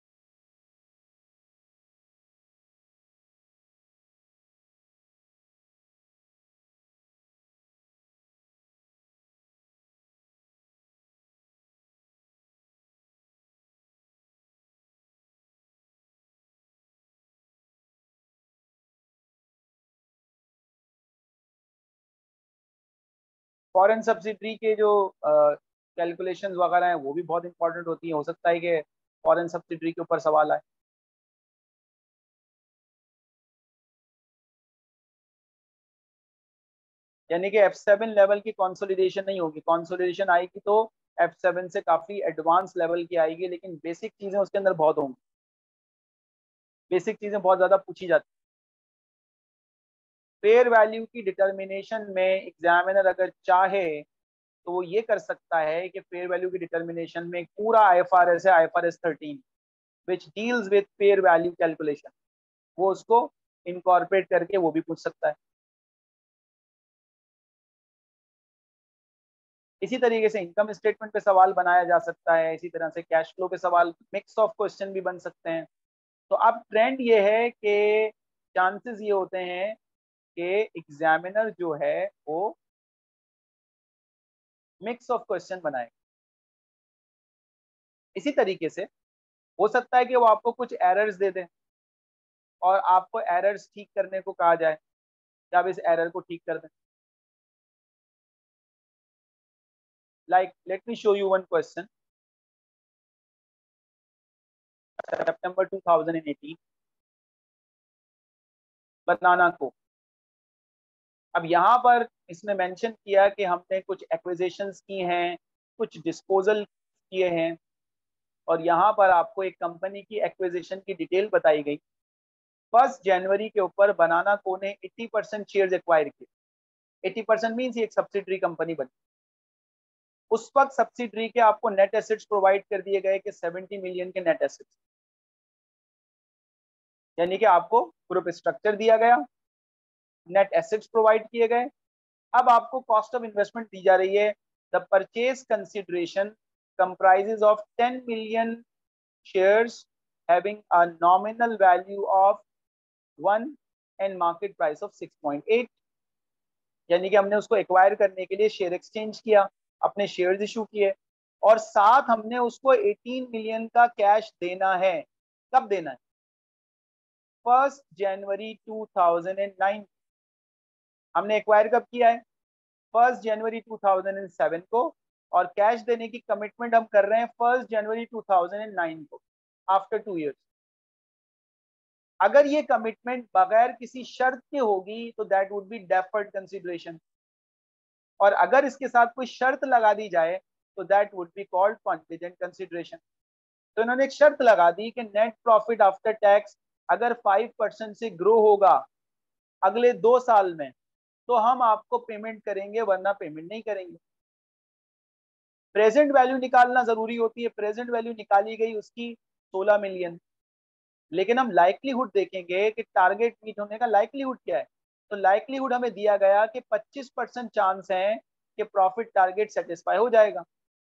Foreign subsidiary के जो कैलकुलेशंस uh, वगैरह हैं वो भी बहुत इंपॉर्टेंट होती हैं। हो सकता है कि फॉरेन सब्सिडरी के ऊपर सवाल आए। यानी कि एफ सेवन लेवल की कंसोलिडेशन नहीं होगी, कंसोलिडेशन आएगी तो एफ सेवन से काफी एडवांस लेवल की आएगी, लेकिन बेसिक चीजें उसके अंदर बहुत होंगी, बेसिक चीजें बहुत ज्यादा पूछी जाती। फेयर वैल्यू की डिटर्मिनेशन में एग्जामिनर अगर चाहे तो वो ये कर सकता है कि फेयर वैल्यू की डिटर्मिनेशन में पूरा आई एफ आर एस है, I F R S thirteen which deals with fair value calculation, वो उसको इनकॉर्पोरेट करके वो भी पूछ सकता है। इसी तरीके से इनकम स्टेटमेंट पे सवाल बनाया जा सकता है, इसी तरह से कैश फ्लो पे सवाल, मिक्स ऑफ क्वेश्चन भी बन सकते हैं। तो अब ट्रेंड ये है कि चांसेस ये होते हैं कि एग्जामिनर जो है वो मिक्स ऑफ क्वेश्चन बनाए। इसी तरीके से हो सकता है कि वो आपको कुछ एरर्स दे दें और आपको एरर्स ठीक करने को कहा जाए कि आप इस एरर को ठीक कर दें। Like let me show you one question, सितंबर टू थाउजेंड एटीन, बनाना को। अब यहाँ पर इसने मेंशन किया कि हमने कुछ एक्विजिशंस की हैं, कुछ डिस्पोजल किए हैं, और यहाँ पर आपको एक कंपनी की एक्विजिशन की डिटेल बताई गई। फर्स्ट जनवरी के ऊपर बनाना को ने अस्सी परसेंट शेयर्स एक्वायर किए। अस्सी परसेंट मीन्स एक सब्सिडरी कंपनी बनी। उस वक्त सब्सिडरी के आपको नेट एसेट्स प्रोवाइड कर दिए गए कि सत्तर मिलियन के नेट एसेट्स, यानी कि आपको ग्रुप स्ट्रक्चर दिया गया, नेट एसेट्स प्रोवाइड किए गए, अब आपको कॉस्ट ऑफ इन्वेस्टमेंट दी जा रही है, the purchase consideration comprises of ten million shares having a nominal value of one and market price of six point eight, यानी कि हमने उसको एक्वायर करने के लिए शेयर एक्सचेंज किया, अपने शेयर्स इशू किए, और साथ हमने उसको अठारह मिलियन का कैश देना है। कब देना है? फर्स्ट जनवरी टू थाउजेंड नाइन। हमने एक्वायर कब किया है? फर्स्ट जनवरी टू थाउजेंड सेवन को, और कैश देने की कमिटमेंट हम कर रहे हैं फर्स्ट जनवरी टू थाउजेंड नाइन को, आफ्टर टू इयर्स। अगर ये कमिटमेंट बगैर किसी शर्त के होगी तो that would be deferred consideration, और अगर इसके साथ कोई शर्त लगा दी जाए तो that would be called contingent consideration. तो इन्होंने एक शर्त लगा दी कि नेट प्रॉफिट आफ्टर टैक्स अगर फाइव परसेंट से ग्रो होगा अगले दो साल में तो हम आपको पेमेंट करेंगे, वरना पेमेंट नहीं करेंगे। प्रेजेंट वैल्यू निकालना जरूरी होती है, प्रेजेंट वैल्यू निकाली गई उसकी सोलह मिलियन, लेकिन हम लाइक्लीहुड देखेंगे कि टारगेट मीट होने का लाइक्लीहुड क्या है। तो लाइक्लीहुड हमें दिया गया कि पच्चीस परसेंट चांस है कि प्रॉफिट टारगेट सेटिस्फाई हो जाएगा।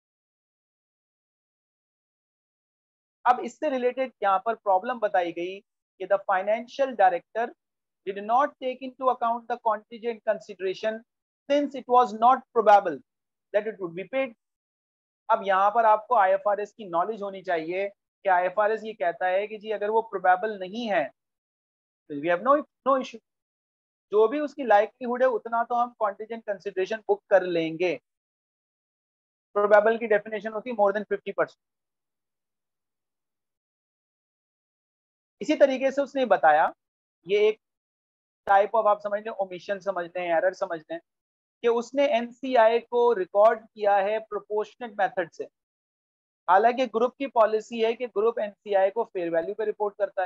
अब इससे रिलेटेड यहाँ पर प्रॉब्लम बताई गई कि the financial director did not take into account the contingent consideration since it was not probable that it would be paid. अब यहाँ पर आपको आईएफआरएस की नॉलेज होनी चाहिए कि आईएफआरएस ये कहता है कि जी अगर वो प्रोबेबल नहीं है तो we have no no issue, जो भी उसकी लाइक्लीहुड है उतना तो हम कॉन्टिजेंट कंसिडरेशन बुक कर लेंगे। प्रोबेबल की डेफिनेशन होती है मोर देन फिफ्टी परसेंट। इसी तरीके से उसने बताया, ये एक टाइप ऑफ आप समझ लें ओमिशन समझ लें, एरर समझ लें, कि उसने एनसीआई को रिकॉर्ड किया है प्रोपोर्शनेट मेथड से। हालांकि ग्रुप की पॉलिसी है कि ग्रुप एनसीआई को फेयर वैल्यू पे रिपोर्ट करता है,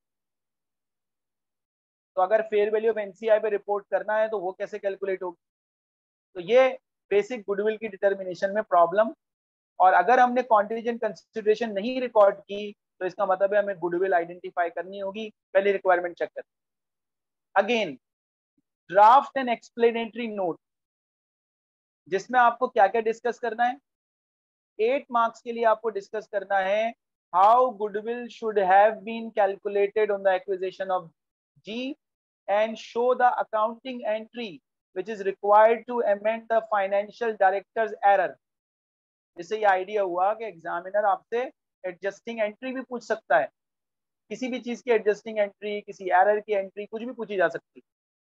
तो अगर फेयर वैल्यू ऑफ एनसीआई पे रिपोर्ट करना है तो वो कैसे कैलकुलेट होगी? तो ये बेसिक गुडविल की डिटर्मिनेशन में प्रॉब्लम, और अगर हमने कॉन्टीजेंट कंसिडरेशन नहीं रिकॉर्ड की तो इसका मतलब है हमें गुडविल आइडेंटिफाई करनी होगी। पहले रिक्वायरमेंट चेक करें। Again draft and explanatory note, जिसमें आपको क्या क्या डिस्कस करना है। एट मार्क्स के लिए आपको डिस्कस करना है how goodwill should have been calculated on the acquisition of G and show the accounting entry which is required to amend the financial director's error। इससे ये आइडिया हुआ कि एग्जामिनर आपसे एडजस्टिंग एंट्री भी पूछ सकता है, किसी भी चीज की एडजस्टिंग एंट्री, किसी एरर की एंट्री, कुछ भी पूछी जा सकती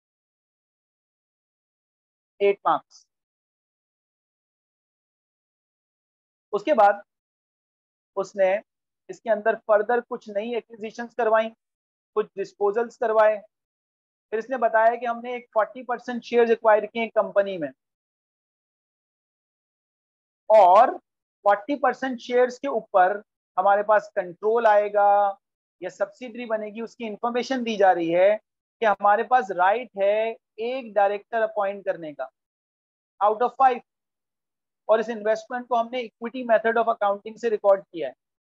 है। Eight marks. उसके बाद उसने इसके अंदर फर्दर कुछ नई एक्विजिशंस करवाई, कुछ डिस्पोजल्स करवाए। फिर इसने बताया कि हमने एक फोर्टी परसेंट शेयर एक्वायर किए कंपनी में, और फोर्टी परसेंट शेयर्स के ऊपर हमारे पास कंट्रोल आएगा या सब्सिडरी बनेगी, उसकी इंफॉर्मेशन दी जा रही है कि हमारे पास राइट है एक डायरेक्टर अपॉइंट करने का आउट ऑफ फाइव, और इस इन्वेस्टमेंट को हमने इक्विटी मेथड ऑफ अकाउंटिंग से रिकॉर्ड किया है।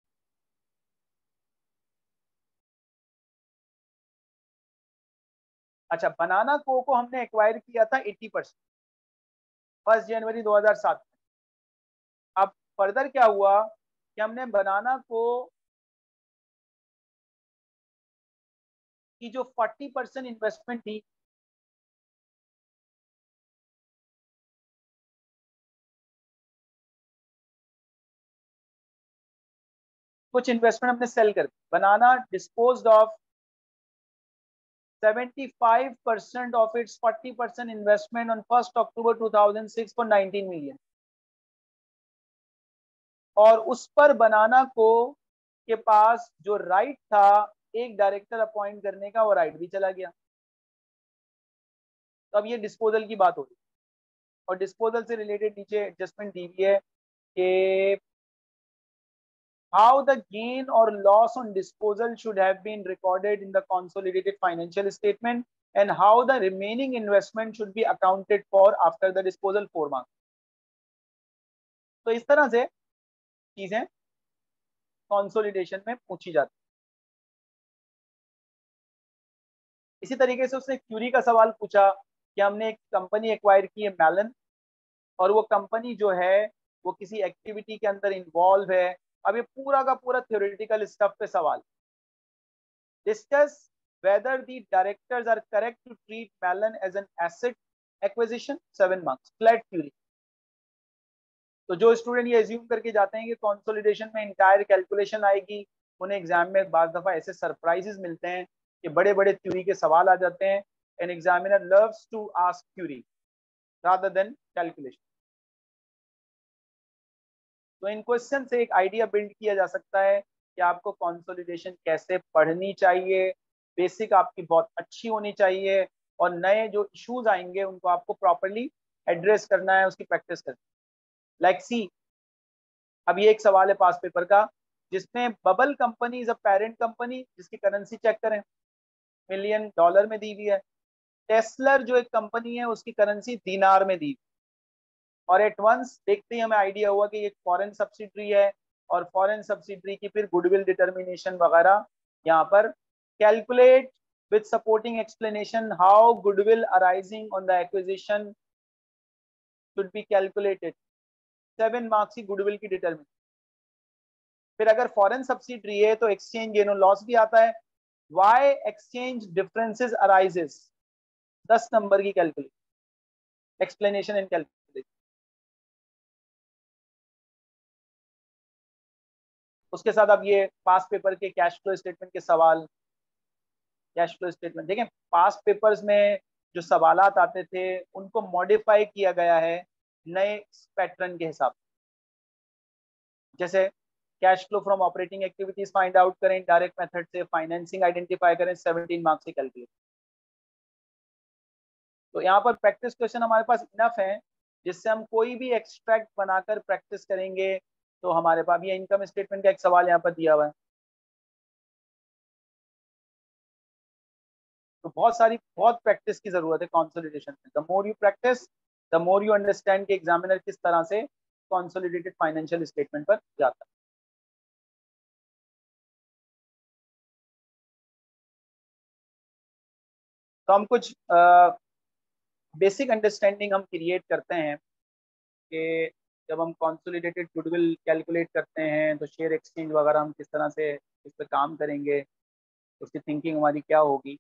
अच्छा, बनाना को को हमने एक्वायर किया था अस्सी परसेंट फर्स्ट जनवरी दो हज़ार सात में। अब फर्दर क्या हुआ कि हमने बनाना को की जो फोर्टी परसेंट इन्वेस्टमेंट थी, कुछ इन्वेस्टमेंट हमने सेल कर दी। Banana disposed of seventy-five percent of its forty percent investment on first October two thousand six for nineteen million, और उस पर बनाना को के पास जो राइट था एक डायरेक्टर अपॉइंट करने का, वो राइट भी चला गया। तो अब ये डिस्पोजल की बात हो रही है, और डिस्पोजल से रिलेटेड नीचे एडजस्टमेंट दी हुई है कि how the gain or loss on disposal should have been recorded in the consolidated financial statement and how the remaining investment should be accounted for after the disposal four months। तो इस तरह से चीजें consolidation में पूछी जाती। इसी तरीके से उसने क्यूरी का सवाल पूछा कि हमने एक कंपनी एक्वायर की है मेलन, और वो कंपनी जो है वो किसी एक्टिविटी के अंदर इन्वॉल्व है। अब ये पूरा का पूरा थ्योरेटिकल स्टफ पे सवाल। Discuss whether the directors are correct to treat Melon as an asset acquisition, seven marks, flat theory। तो जो स्टूडेंट ये एज्यूम करके जाते हैं कि कंसोलिडेशन में इंटायर कैलकुलेशन आएगी, उन्हें एग्जाम में बार दफा ऐसे सरप्राइजेस मिलते हैं कि बड़े बड़े थ्योरी के सवाल आ जाते हैं। An examiner loves to ask theory rather than calculation. तो इन क्वेश्चन से एक आइडिया बिल्ड किया जा सकता है कि आपको कंसोलिडेशन कैसे पढ़नी चाहिए, बेसिक आपकी बहुत अच्छी होनी चाहिए, और नए जो इश्यूज आएंगे उनको आपको प्रॉपरली एड्रेस करना है, उसकी प्रैक्टिस करनी है। लाइक सी, अब ये एक सवाल है पास पेपर का जिसमें Bubble company is a parent company जिसकी करेंसी चेक करें, मिलियन डॉलर में दी हुई है। टेस्लर जो एक कंपनी है उसकी करेंसी दीनार में दी, और एट वंस देखते ही हमें आइडिया हुआ कि ये फॉरेन सब्सिडरी है, और फॉरेन सब्सिडरी की फिर गुडविल डिटर्मिनेशन वगैरह यहाँ पर calculate with supporting explanation how goodwill arising on the acquisition should be calculated. Seven marks की गुडविल की डिटर्मिनेशन। फिर अगर फॉरेन सब्सिडरी है तो एक्सचेंज गेन और लॉस भी आता है। वाई एक्सचेंज डिफरेंसेस अराइजेस, दस नंबर की कैलकुलेशन, एक्सप्लेनेशन एंड कैलकुलेशन। उसके साथ अब ये पास पेपर के कैश फ्लो स्टेटमेंट के सवाल। कैश फ्लो स्टेटमेंट देखें, पास पेपर्स में जो सवालात आते थे उनको मॉडिफाई किया गया है नए पैटर्न के हिसाब। जैसे cash flow from operating activities find out करें डायरेक्ट मेथड से, फाइनेंसिंग आइडेंटिफाई करें, सेवनटीन मार्क्स से कैलकुलेट। तो यहाँ पर प्रैक्टिस क्वेश्चन हमारे पास इनफ है जिससे हम कोई भी एक्सट्रैक्ट बनाकर प्रैक्टिस करेंगे। तो हमारे पास ये इनकम स्टेटमेंट का एक सवाल यहाँ पर दिया हुआ है। तो बहुत सारी बहुत प्रैक्टिस की जरूरत है कंसोलिडेशन में। The more you practice the more you understand कि एग्जामिनर किस तरह से कंसोलिडेटेड फाइनेंशियल स्टेटमेंट पर जाता है। तो हम कुछ बेसिक अंडरस्टैंडिंग हम क्रिएट करते हैं कि जब हम कंसोलिडेटेड गुडविल कैलकुलेट करते हैं तो शेयर एक्सचेंज वगैरह हम किस तरह से इस पर काम करेंगे, उसकी थिंकिंग हमारी क्या होगी।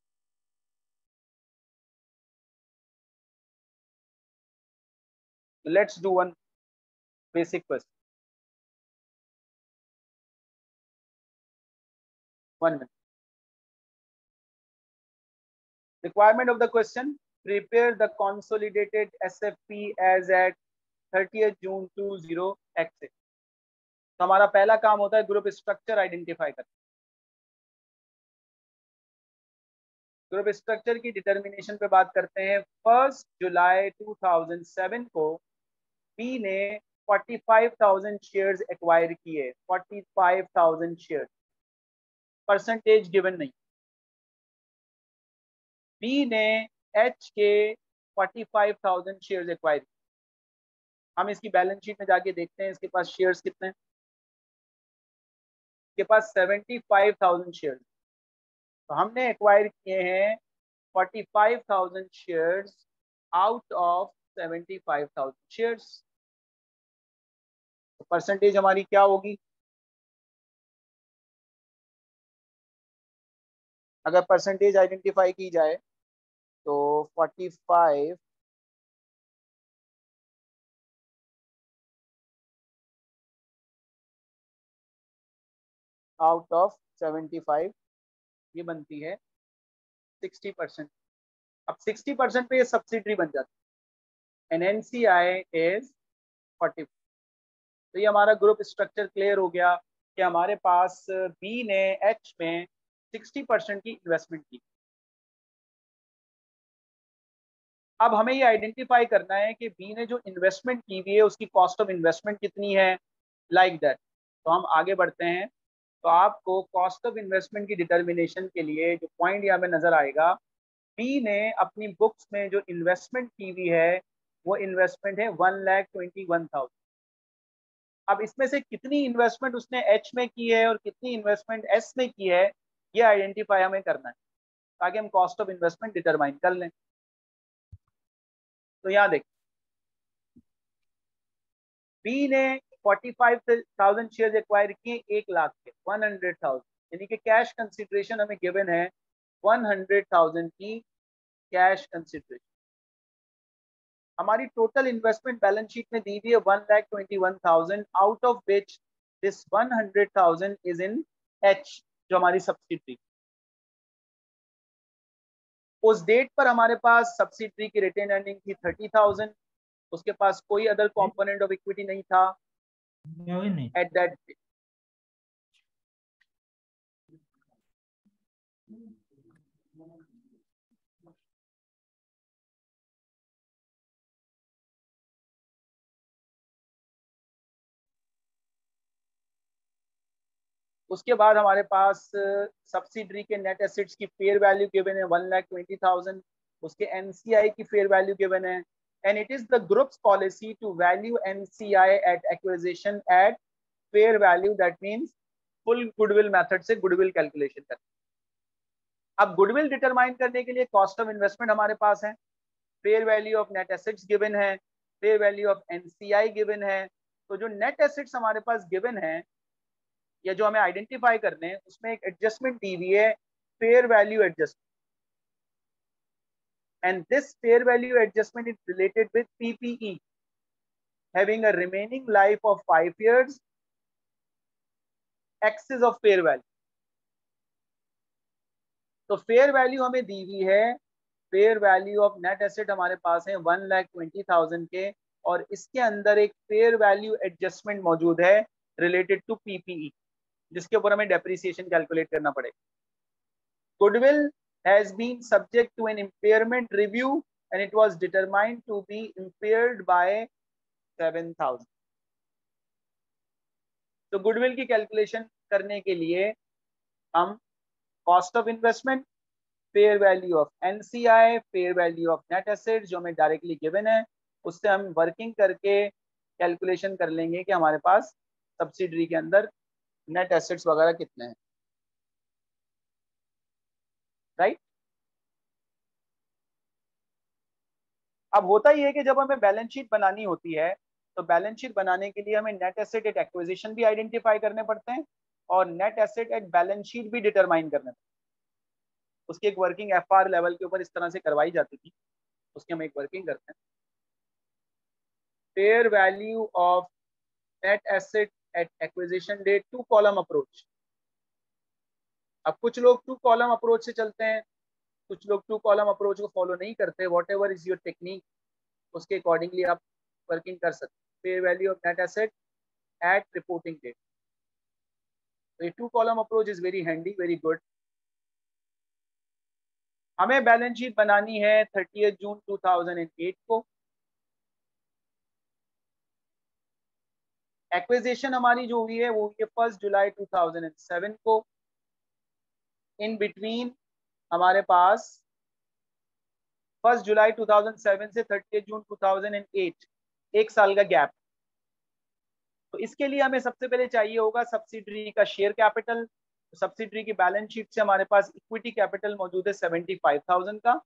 Let's do one basic question. One minute. Requirement of the question: prepare the consolidated S F P as at thirtieth June twenty X। तो हमारा पहला काम होता है ग्रुप स्ट्रक्चर आइडेंटिफाई करना। ग्रुप स्ट्रक्चर की डिटर्मिनेशन पे बात करते हैं। फर्स्ट जुलाई टू थाउजेंड सेवन को बी ने forty five thousand shares acquire किए। Forty five thousand shares, percentage given नहीं। बी ने एच के forty five thousand shares acquire. हम इसकी बैलेंस शीट में जाके देखते हैं इसके पास शेयर्स कितने हैं। इसके पास सेवेंटी फाइव थाउजेंड शेयर्स। तो हमने एक्वायर किए हैं forty five thousand shares out of seventy five thousand shares. तो परसेंटेज हमारी क्या होगी? अगर परसेंटेज आइडेंटिफाई की जाए तो forty five out of seventy five, ये बनती है सिक्सटी परसेंट। अब सिक्सटी परसेंट पे ये सब्सिडरी बन जाती है। N N C I is forty. तो ये हमारा ग्रुप स्ट्रक्चर क्लियर हो गया कि हमारे पास बी ने एच में सिक्सटी परसेंट की इन्वेस्टमेंट की। अब हमें ये आइडेंटिफाई करना है कि बी ने जो इन्वेस्टमेंट की हुई है उसकी कॉस्ट ऑफ इन्वेस्टमेंट कितनी है, लाइक दैट। तो हम आगे बढ़ते हैं। तो आपको कॉस्ट ऑफ इन्वेस्टमेंट की डिटर्मिनेशन के लिए जो पॉइंट यहाँ पे नजर आएगा, बी ने अपनी बुक्स में जो इन्वेस्टमेंट की हुई है वो इन्वेस्टमेंट है one lakh twenty one thousand. अब इसमें से कितनी इन्वेस्टमेंट उसने एच में की है और कितनी इन्वेस्टमेंट एस में की है, ये आइडेंटिफाई हमें करना है ताकि हम कॉस्ट ऑफ इन्वेस्टमेंट डिटरमाइन कर लें। तो यहाँ देख, बी ने forty five thousand share acquire किए एक लाख के, वन हंड्रेड थाउजेंड, यानी कि कैश कंसिडरेशन हमें गिवन है वन हंड्रेड थाउजेंड की कैश कंसिडरेशन। हमारी टोटल इन्वेस्टमेंट बैलेंस शीट में दी हुई है one lakh twenty one thousand, out of which this one hundred thousand is in H, जो हमारी सब्सिडरी। उस डेट पर हमारे पास सब्सिडरी की रिटेन अर्निंग थी थर्टी थाउजेंड, उसके पास कोई अदर कंपोनेंट ऑफ इक्विटी नहीं था एट दैट। उसके बाद हमारे पास सब्सिडरी के नेट एसेट्स की फेयर वैल्यू गिवन है वन लाख ट्वेंटी थाउजेंड, उसके एनसीआई की फेयर वैल्यू गिवन है, and it is the group's policy to value NCI at acquisition at fair value, that means full goodwill method से goodwill calculation करते हैं। अब goodwill determine करने के लिए कॉस्ट ऑफ इन्वेस्टमेंट हमारे पास है, fair value of net assets given है, fair value of NCI given है। तो जो नेट एसेट्स हमारे पास गिवन है या जो हमें आइडेंटिफाई करने हैं, उसमें एक एडजस्टमेंट दी हुई है, fair value adjustment, and this fair value adjustment is related with PPE having a remaining life of five years, excess of fair value. तो फेयर वैल्यू हमें दी हुई है, fair value of net asset हमारे पास है वन लाख ट्वेंटी थाउजेंड के, और इसके अंदर एक फेयर वैल्यू एडजस्टमेंट मौजूद है रिलेटेड टू पीपीई, जिसके ऊपर हमें डेप्रिसिएशन कैलकुलेट करना पड़ेगा। Goodwill has been subject to an impairment review and it was determined to be impaired by seven thousand. तो गुडविल की कैलकुलेशन करने के लिए हम cost of investment, fair value of NCI, fair value of net asset जो हमें directly given है, उससे हम वर्किंग करके कैलकुलेशन कर लेंगे कि हमारे पास सब्सिडरी के अंदर नेट एसेट्स वगैरह कितने हैं, राइट। अब होता ही है कि जब हमें बैलेंस शीट बनानी होती है, तो बैलेंस शीट बनाने के लिए हमें नेट एसेट एट एक्विजिशन भी आइडेंटिफाई करने पड़ते हैं और net asset at balance sheet भी डिटरमाइन करने पड़ते हैं। उसकी एक वर्किंग एफ आर लेवल के ऊपर इस तरह से करवाई जाती थी, उसकी हम एक वर्किंग करते हैं। Fair value of net asset at acquisition date, two column approach. अब कुछ लोग टू कॉलम अप्रोच से चलते हैं, कुछ लोग टू कॉलम अप्रोच को फॉलो नहीं करते। Whatever is your technique, उसके अकॉर्डिंगली आप वर्किंग कर सकते हैं। Fair value of net asset at reporting date, तो ये two column approach is very handy, very good. हमें बैलेंस शीट बनानी है thirtieth June two thousand eight को। एक्विजिशन हमारी जो हुई है वो हुई है फर्स्ट जुलाई टू थाउजेंड सेवन को। इन बिटवीन हमारे पास फर्स्ट जुलाई टू थाउजेंड सेवन से thirtieth June two thousand eight, एक साल का गैप। तो इसके लिए हमें सबसे पहले चाहिए होगा सब्सिडरी का शेयर कैपिटल। सब्सिडरी की बैलेंस शीट से हमारे पास इक्विटी कैपिटल मौजूद है सेवेंटी फाइव थाउजेंड का।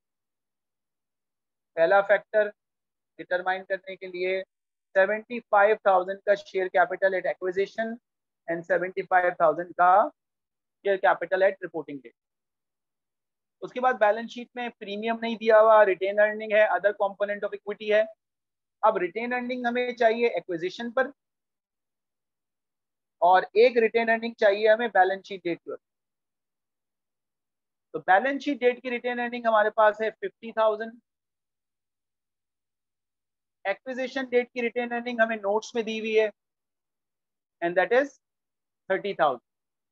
पहला फैक्टर डिटरमाइन करने के लिए सेवेंटी फाइव थाउजेंड का share capital at acquisition and seventy five thousand का share capital at reporting date. उसके बाद बैलेंस शीट में प्रीमियम नहीं दिया हुआ, रिटेन अर्निंग है, अदर कंपोनेंट ऑफ इक्विटी है। अब रिटेन अर्निंग हमें चाहिए एक्विजिशन पर और एक रिटेन अर्निंग चाहिए हमें बैलेंस शीट डेट पर। तो बैलेंस शीट डेट की रिटेन अर्निंग हमारे पास है फिफ्टी थाउजेंड। एक्विजिशन डेट की रिटेन अर्निंग हमें नोट्स में दी हुई है and that is thirty thousand.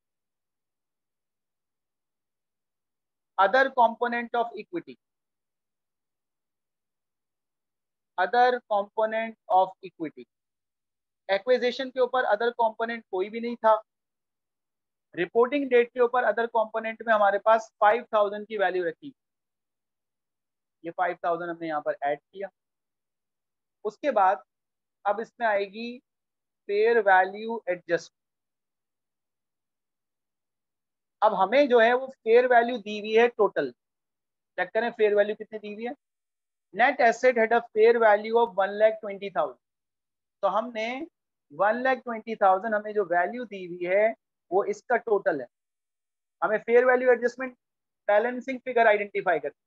Other component of equity, other component of equity, acquisition के ऊपर अदर कंपोनेंट कोई भी नहीं था। रिपोर्टिंग डेट के ऊपर अदर कंपोनेंट में हमारे पास फाइव थाउजेंड की वैल्यू रखी, ये फाइव थाउजेंड हमने यहाँ पर ऐड किया। उसके बाद अब इसमें आएगी फेयर वैल्यू एडजस्ट। अब हमें जो है वो फेयर वैल्यू दी हुई है टोटल, चेक करें फेयर वैल्यू कितनी दी हुई है, net asset had a fair value of one lakh twenty thousand. तो हमने वन लैख ट्वेंटी थाउजेंड हमें जो वैल्यू दी हुई है वो इसका टोटल है। हमें fair value adjustment balancing figure identify करनी।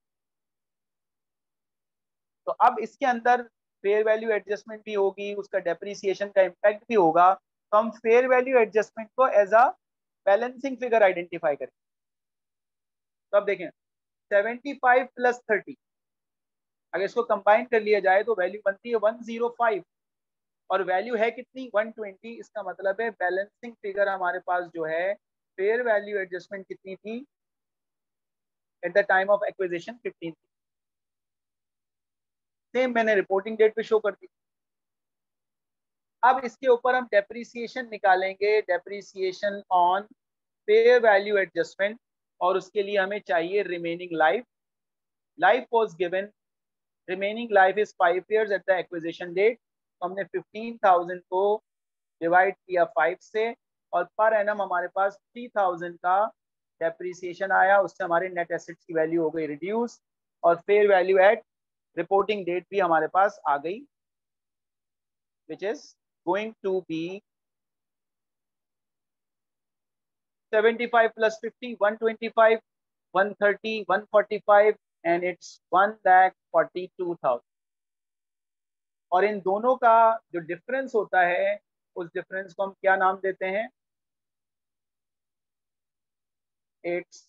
तो अब इसके अंदर फेयर वैल्यू एडजस्टमेंट भी होगी, उसका डेप्रिसिएशन का इम्पैक्ट भी होगा। तो हम फेयर वैल्यू एडजस्टमेंट को as a balancing figure identify करें। तो अब देखें सेवेंटी फाइव प्लस थर्टी, अगर इसको कंबाइन कर लिया जाए तो वैल्यू बनती है वन जीरो फाइव और वैल्यू है कितनी वन ट्वेंटी। इसका मतलब है बैलेंसिंग फिगर हमारे पास जो है फेयर वैल्यू एडजस्टमेंट कितनी थी at the time of acquisition fifteen. Same मैंने रिपोर्टिंग डेट पे शो कर दी। अब इसके ऊपर हम डेप्रिसिएशन निकालेंगे, depreciation on fair value adjustment, और उसके लिए हमें चाहिए remaining life. Life was given, remaining life is five years at the acquisition date. तो हमने फिफ्टीन थाउजेंड को डिवाइड किया फाइव से और पर एनम हमारे पास थ्री थाउजेंड का डेप्रिसिएशन आया। उससे हमारे नेट एसेट्स की वैल्यू हो गई रिड्यूस और fair value at reporting date भी हमारे पास आ गई, which is going to be seventy five plus fifty, one twenty five, one thirty, one forty five and it's one lakh forty two thousand. और इन दोनों का जो डिफरेंस होता है उस डिफरेंस को हम क्या नाम देते हैं? It's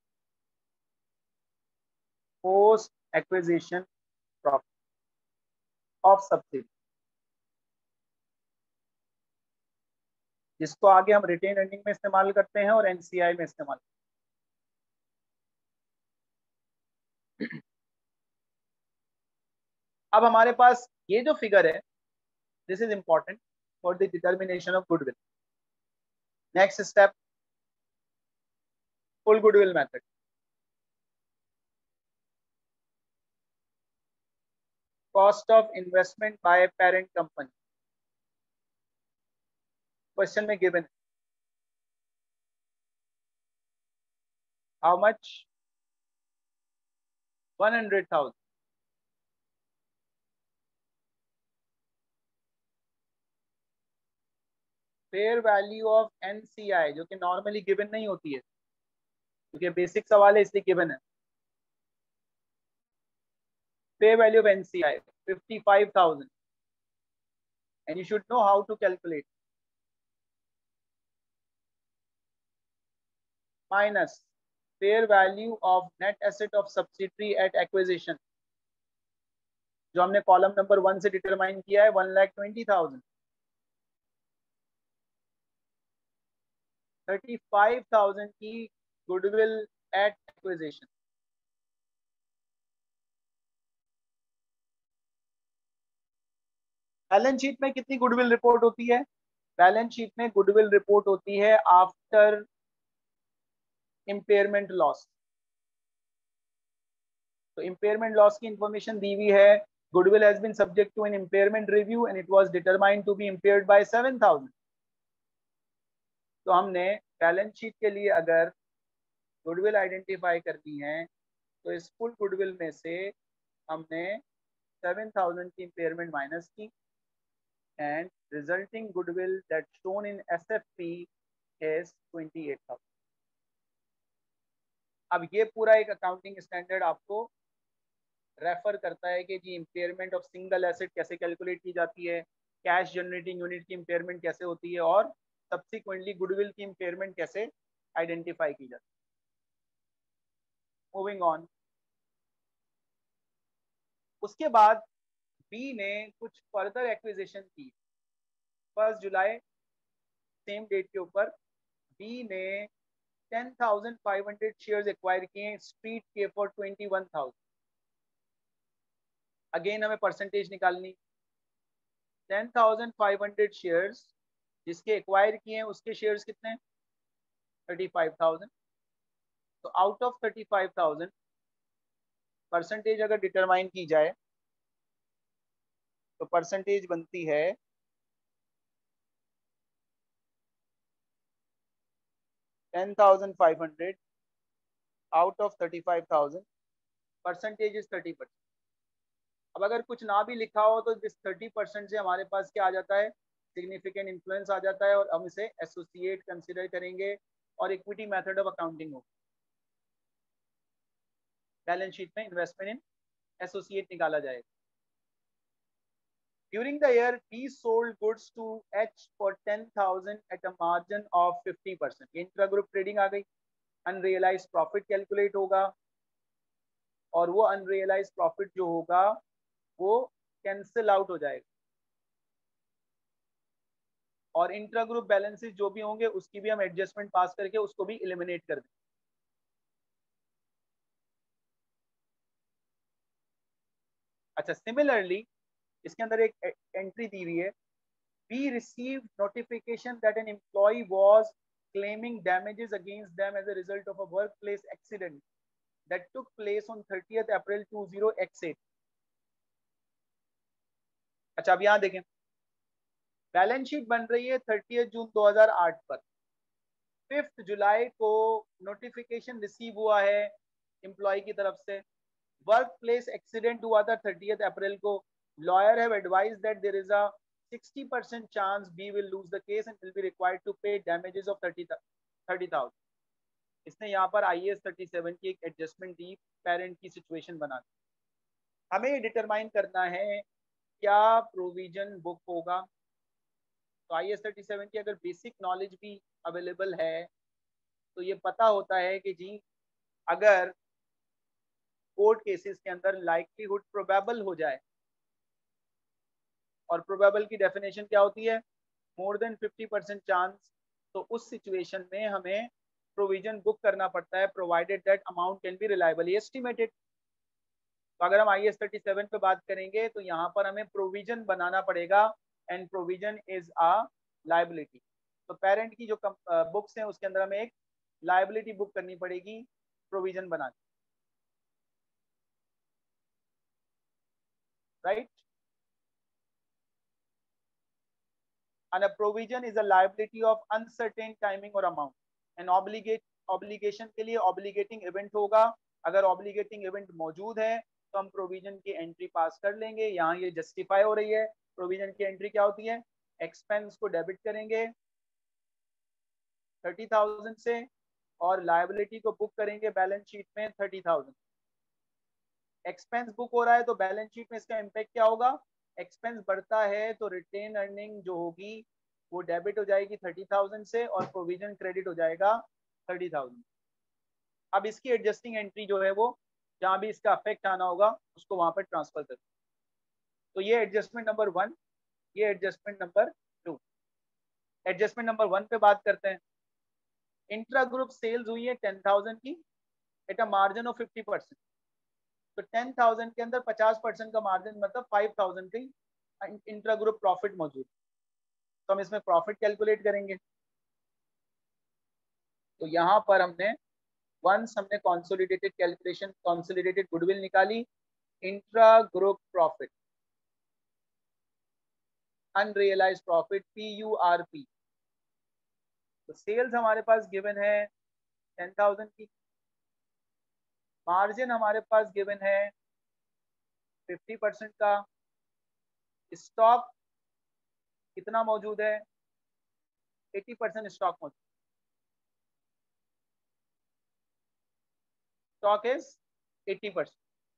post acquisition profit of subsidy, जिसको आगे हम रिटेन अर्निंग में इस्तेमाल करते हैं और एनसीआई में इस्तेमाल करते हैं। अब हमारे पास ये जो फिगर है, this is important for the determination of goodwill. Next step, full goodwill method. Cost of investment by parent company question में गिवन है। How much? One hundred thousand. Fair value of NCI, जो कि normally given नहीं होती है क्योंकि basic सवाल है इसलिए गिवन है। Fair value of NCI fifty five thousand and you should know how to calculate. Minus fair value of net asset of subsidiary at acquisition, जो हमने कॉलम नंबर वन से डिटरमाइन किया है one lakh twenty thousand. Thirty five thousand की goodwill at acquisition. Balance sheet में कितनी goodwill report होती है? बैलेंस शीट में गुडविल रिपोर्ट होती है आफ्टर इम्पेयरमेंट लॉस। तो इम्पेयरमेंट लॉस की इंफॉर्मेशन दी हुई है, goodwill has been subject to an impairment review and it was determined to be impaired by seven thousand. तो हमने बैलेंस शीट के लिए अगर गुडविल आइडेंटिफाई करनी है तो इस फुल गुडविल में से हमने सेवन थाउजेंड की इम्पेयरमेंट माइनस की and resulting goodwill that shown in SFP is twenty eight thousand. अब ये पूरा एक अकाउंटिंग स्टैंडर्ड आपको रेफर करता है कि जी इम्पेयरमेंट ऑफ सिंगल एसेट कैसे कैलकुलेट की जाती है, कैश जनरेटिंग यूनिट की इम्पेयरमेंट कैसे होती है और सब्सिक्वेंटली गुडविल की इम्पेयरमेंट कैसे आइडेंटिफाई की जाती है। मूविंग ऑन, उसके बाद बी ने कुछ फर्दर एक्विजिशन की। फर्स्ट जुलाई सेम डेट के ऊपर बी ने ten thousand five hundred shares acquire किए स्ट्रीट के for twenty one thousand. Again हमें परसेंटेज निकालनी। Ten thousand five hundred shares जिसके एक्वायर किए हैं उसके शेयर्स कितने? Thirty five thousand. तो out of thirty five thousand percentage अगर डिटरमाइन की जाए तो परसेंटेज बनती है ten thousand five hundred out of thirty five thousand, percentage is thirty percent. अब अगर कुछ ना भी लिखा हो तो इस थर्टी परसेंट से हमारे पास क्या आ जाता है, सिग्निफिकेंट इन्फ्लुएंस आ जाता है, और हम इसे एसोसिएट कंसिडर करेंगे और इक्विटी मेथड ऑफ अकाउंटिंग हो, बैलेंस शीट में इन्वेस्टमेंट इन एसोसिएट निकाला जाएगा। During the year, B sold goods to H for ten thousand at a margin of fifty percent. Intra group trading आ गई, unrealised profit calculate होगा, और वो unrealise profit जो होगा वो कैंसिल आउट हो जाएगा, और इंट्रा ग्रुप बैलेंसेस जो भी होंगे उसकी भी हम एडजस्टमेंट पास करके उसको भी एलिमिनेट कर देंगे। अच्छा, सिमिलरली इसके अंदर एक एंट्री दी हुई है, we received notification that an employee was claiming damages against them as a result of a workplace accident that took place on thirtieth April twenty oh eight. अच्छा, अब यहां देखें, बैलेंस शीट बन रही है थर्टियथ जून दो हज़ार आठ पर, फिफ्थ जुलाई को नोटिफिकेशन रिसीव हुआ है एम्प्लॉय की तरफ से, वर्क प्लेस एक्सीडेंट हुआ था थर्टियथ अप्रैल को, lawyer have advised that there is a sixty percent chance B will lose the case and will be required to pay damages of thirty thousand. इसने यहाँ पर I A S thirty seven की एक adjustment दी, parent की situation बना दी। हमें ये डिटरमाइन करना है क्या प्रोविजन बुक होगा। तो I A S thirty seven की अगर बेसिक नॉलेज भी अवेलेबल है तो ये पता होता है कि जी अगर कोर्ट केसेस के अंदर लाइक्लीहुड प्रोबेबल हो जाए, और प्रोबेबल की डेफिनेशन क्या होती है, more than fifty percent chance, तो उस सिचुएशन में हमें प्रोविजन बुक करना पड़ता है, provided that amount can be reliably estimated. तो अगर हम I A S thirty seven पे बात करेंगे तो यहाँ पर हमें प्रोविजन बनाना पड़ेगा, and provision is a liability. तो पेरेंट की जो बुक्स हैं उसके अंदर हमें एक लायबिलिटी बुक करनी पड़ेगी प्रोविजन बनाने, right. And a provision is a liability of uncertain timing or amount. And obligate obligation के लिए obligating event होगा, अगर obligating event मौजूद है तो हम प्रोविजन की एंट्री पास कर लेंगे। यहाँ ये जस्टिफाई हो रही है, प्रोविजन की एंट्री क्या होती है, एक्सपेंस को डेबिट करेंगे थर्टी थाउजेंड से, और लायबिलिटी को बुक करेंगे बैलेंस शीट में थर्टी थाउजेंड। एक्सपेंस बुक हो रहा है तो बैलेंस शीट में इसका इम्पैक्ट क्या होगा, एक्सपेंस बढ़ता है तो रिटेन अर्निंग जो होगी वो डेबिट हो जाएगी थर्टी थाउजेंड से, और प्रोविजन क्रेडिट हो जाएगा थर्टी थाउजेंड। अब इसकी एडजस्टिंग एंट्री जो है वो जहां भी इसका अफेक्ट आना होगा उसको वहां पर ट्रांसफर कर। तो ये एडजस्टमेंट नंबर वन, ये adjustment number two. Adjustment number one पे बात करते हैं। इंट्रा ग्रुप सेल्स हुई है टेन थाउजेंड की at a margin of fifty percent. तो टेन थाउजेंड के अंदर पचास परसेंट का मार्जिन मतलब फाइव थाउजेंड की इंट्रा ग्रुप प्रॉफिट मौजूद, तो हम इसमें प्रॉफिट कैलकुलेट करेंगे। तो यहाँ पर हमने वंस हमने कॉन्सोलिडेटेड कैलकुलेशन, कॉन्सोलिडेटेड गुडविल निकाली, intra group profit, unrealised profit, P U R P. तो सेल्स हमारे पास गिवन है टेन थाउजेंड की, मार्जिन हमारे पास गिवन है फिफ्टी परसेंट का, स्टॉक कितना मौजूद है, एटी परसेंट स्टॉक मौजूद, stock is eighty percent.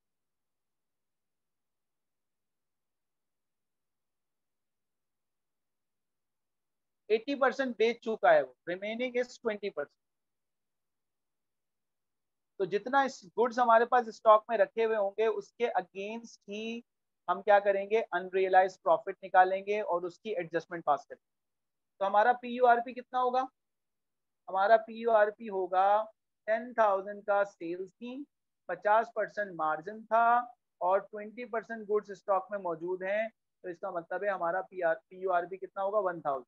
Eighty percent बेच चुका है वो, रिमेनिंग इज ट्वेंटी परसेंट। तो जितना इस गुड्स हमारे पास स्टॉक में रखे हुए होंगे उसके अगेंस्ट ही हम क्या करेंगे, अनरियलाइज प्रॉफिट निकालेंगे और उसकी एडजस्टमेंट पास करेंगे। तो हमारा पी यू आर पी कितना होगा, हमारा पी यू आर पी होगा टेन थाउजेंड का सेल्स थी, पचास परसेंट मार्जिन था, और ट्वेंटी परसेंट गुड्स स्टॉक में मौजूद हैं, तो इसका मतलब है हमारा P R P U R P कितना होगा, वन थाउजेंड।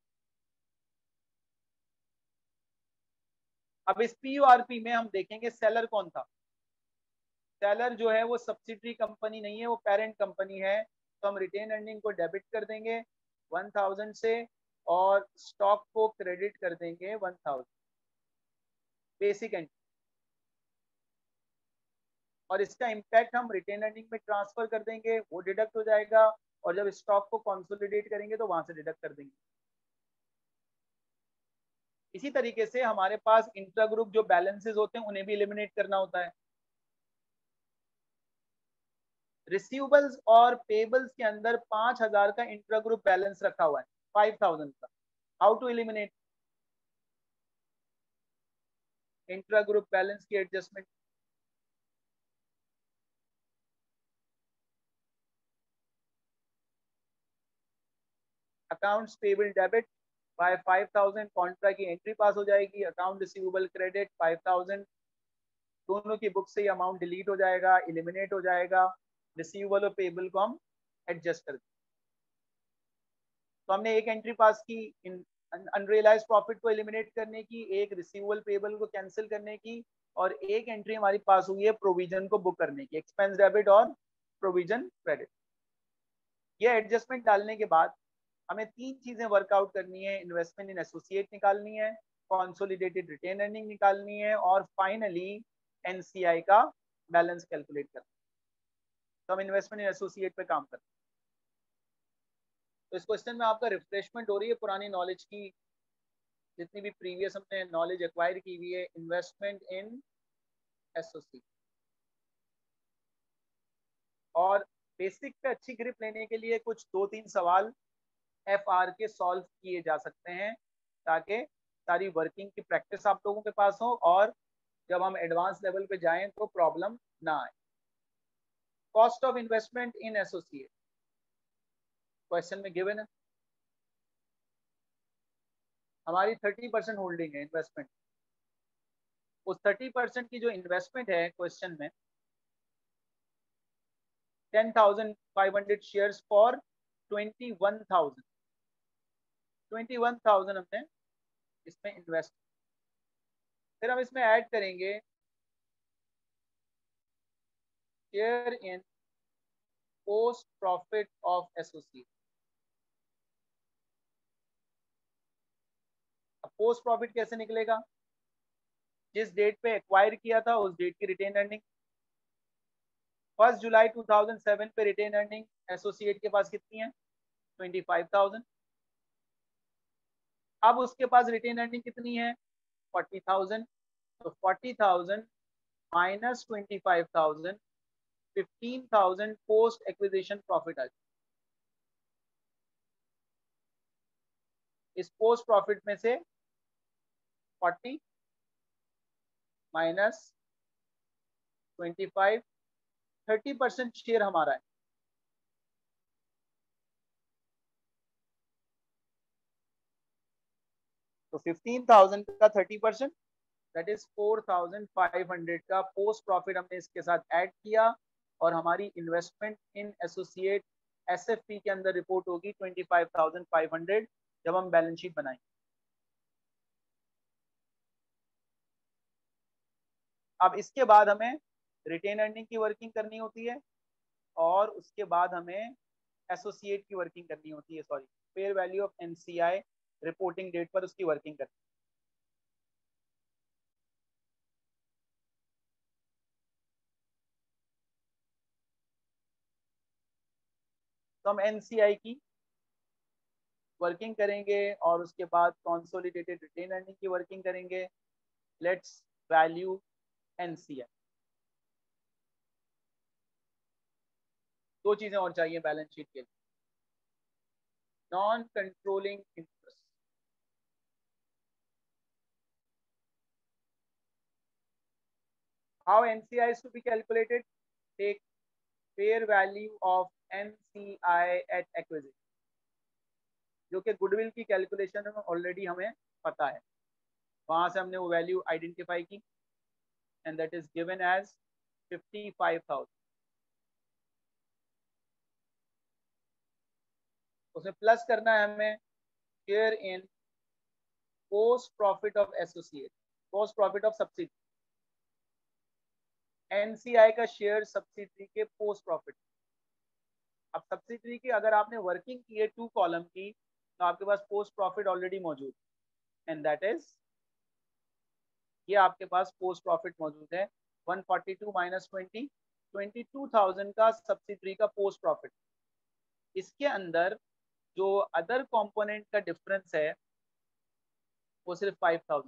अब इस पी यू आर पी में हम देखेंगे सेलर कौन था। सेलर जो है वो सब्सिडरी कंपनी नहीं है, वो पेरेंट कंपनी है। तो हम रिटेन अर्निंग को डेबिट कर देंगे वन थाउजेंड से, और स्टॉक को क्रेडिट कर देंगे वन थाउजेंड। Basic entry. और इसका इम्पैक्ट हम रिटेन अर्निंग में ट्रांसफर कर देंगे, वो डिडक्ट हो जाएगा, और जब स्टॉक को कंसोलिडेट करेंगे तो वहां से डिडक्ट कर देंगे। इसी तरीके से हमारे पास इंट्रा ग्रुप जो बैलेंसेस होते हैं उन्हें भी एलिमिनेट करना होता है। रिसीवेबल्स और पेबल्स के अंदर पांच हजार का इंट्रा ग्रुप बैलेंस रखा हुआ है, फाइव थाउजेंड का। How to eliminate intra group balance की adjustment? Accounts payable debit by five thousand, contra की एंट्री पास हो जाएगी, account receivable credit five thousand, दोनों की बुक से ये अमाउंट डिलीट हो जाएगा, एलिमिनेट हो जाएगा। रिसीवेबल और पेबल को हम एडजस्ट कर देंगे। तो हमने एक एंट्री पास की इन अनरियलाइज प्रॉफिट को एलिमिनेट करने की, एक रिसीवेबल पेबल को कैंसिल करने की, और एक एंट्री हमारी पास हुई है प्रोविजन को बुक करने की, एक्सपेंस डेबिट और प्रोविजन क्रेडिट। ये एडजस्टमेंट डालने के बाद हमें तीन चीजें वर्कआउट करनी है, इन्वेस्टमेंट इन एसोसिएट निकालनी है, कॉन्सोलिडेटेड रिटेन अर्निंग निकालनी है, और फाइनली एनसीआई का बैलेंस कैलकुलेट करना है। तो हम इन्वेस्टमेंट इन एसोसिएट पे काम करते हैं। तो इस क्वेश्चन में आपका रिफ्रेशमेंट हो रही है पुरानी नॉलेज की, जितनी भी प्रीवियस हमने नॉलेज एक्वायर की हुई है इन्वेस्टमेंट इन एसोसिएट। और बेसिक पे अच्छी ग्रिप लेने के लिए कुछ दो तीन सवाल एफ आर के सॉल्व किए जा सकते हैं, ताकि सारी वर्किंग की प्रैक्टिस आप लोगों के पास हो, और जब हम एडवांस लेवल पे जाएं तो प्रॉब्लम ना आए। Cost of investment in associate question में गिवन है, हमारी थर्टी परसेंट होल्डिंग है इन्वेस्टमेंट। उस थर्टी परसेंट की जो इन्वेस्टमेंट है क्वेश्चन में, ten thousand five hundred share for twenty one thousand, twenty one thousand हमने इसमें इन्वेस्ट। फिर हम इसमें ऐड करेंगे share in post profit of associate. अब पोस्ट प्रॉफिट कैसे निकलेगा? जिस डेट पे एक्वायर किया था उस डेट की रिटेन अर्निंग। फर्स्ट जुलाई टू थाउजेंड सेवन पे रिटेन अर्निंग एसोसिएट के पास कितनी है? Twenty five thousand. अब उसके पास रिटेन अर्निंग कितनी है? Forty thousand. तो forty thousand minus twenty five thousand, fifteen thousand post acquisition profit आ जाए। इस पोस्ट प्रॉफिट में से forty minus twenty five, thirty percent share हमारा है। तो फिफ्टीन थाउजेंड का thirty percent, that is four thousand five hundred का पोस्ट प्रॉफिट हमने इसके साथ ऐड किया, और हमारी इन्वेस्टमेंट इन एसोसिएट एसएफपी के अंदर रिपोर्ट होगी twenty five thousand five hundred जब हम बैलेंस शीट बनाएंगे। अब इसके बाद हमें रिटेन अर्निंग की वर्किंग करनी होती है, और उसके बाद हमें एसोसिएट की वर्किंग करनी होती है, sorry fair value of NCI reporting date पर उसकी वर्किंग करनी। तो हम एनसीआई की वर्किंग करेंगे, और उसके बाद कंसोलिडेटेड रिटेन अर्निंग की वर्किंग करेंगे। Let's value NCI. दो चीजें और चाहिए बैलेंस शीट के लिए, non controlling interest. How NCI is to be calculated? Take fair value of NCI at acquisition, जो कि गुडविल की कैलकुलेशन में ऑलरेडी हमें पता है, वहां से हमने वो वैल्यू आइडेंटिफाई की, and that is given as fifty five thousand. उसमें प्लस करना है हमें share in post profit of associate, post profit of subsidy. NCI का शेयर सब्सिडी के पोस्ट प्रॉफिट। अब सब्सिडी की अगर आपने वर्किंग की है टू कॉलम की, तो आपके पास पोस्ट प्रॉफिट ऑलरेडी मौजूद, एंड दैट इज, ये आपके पास पोस्ट प्रॉफिट मौजूद है, one forty two minus twenty, twenty two thousand का सब्सिडरी का पोस्ट प्रॉफिट। इसके अंदर जो अदर कंपोनेंट का डिफरेंस है वो सिर्फ फाइव थाउजेंड।